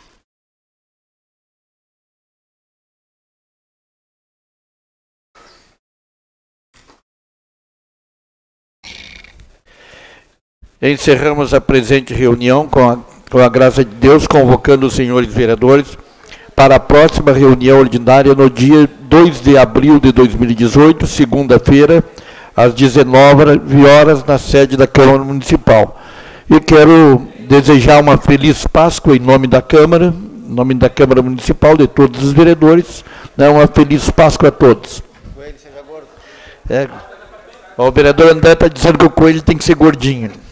Encerramos a presente reunião com a, com a graça de Deus, convocando os senhores vereadores para a próxima reunião ordinária no dia dois de abril de dois mil e dezoito, segunda-feira, às dezenove horas, na sede da Câmara Municipal. E quero desejar uma feliz Páscoa em nome da Câmara, em nome da Câmara Municipal, de todos os vereadores, né, uma feliz Páscoa a todos. Coelho seja gordo. É, o vereador André está dizendo que o coelho tem que ser gordinho.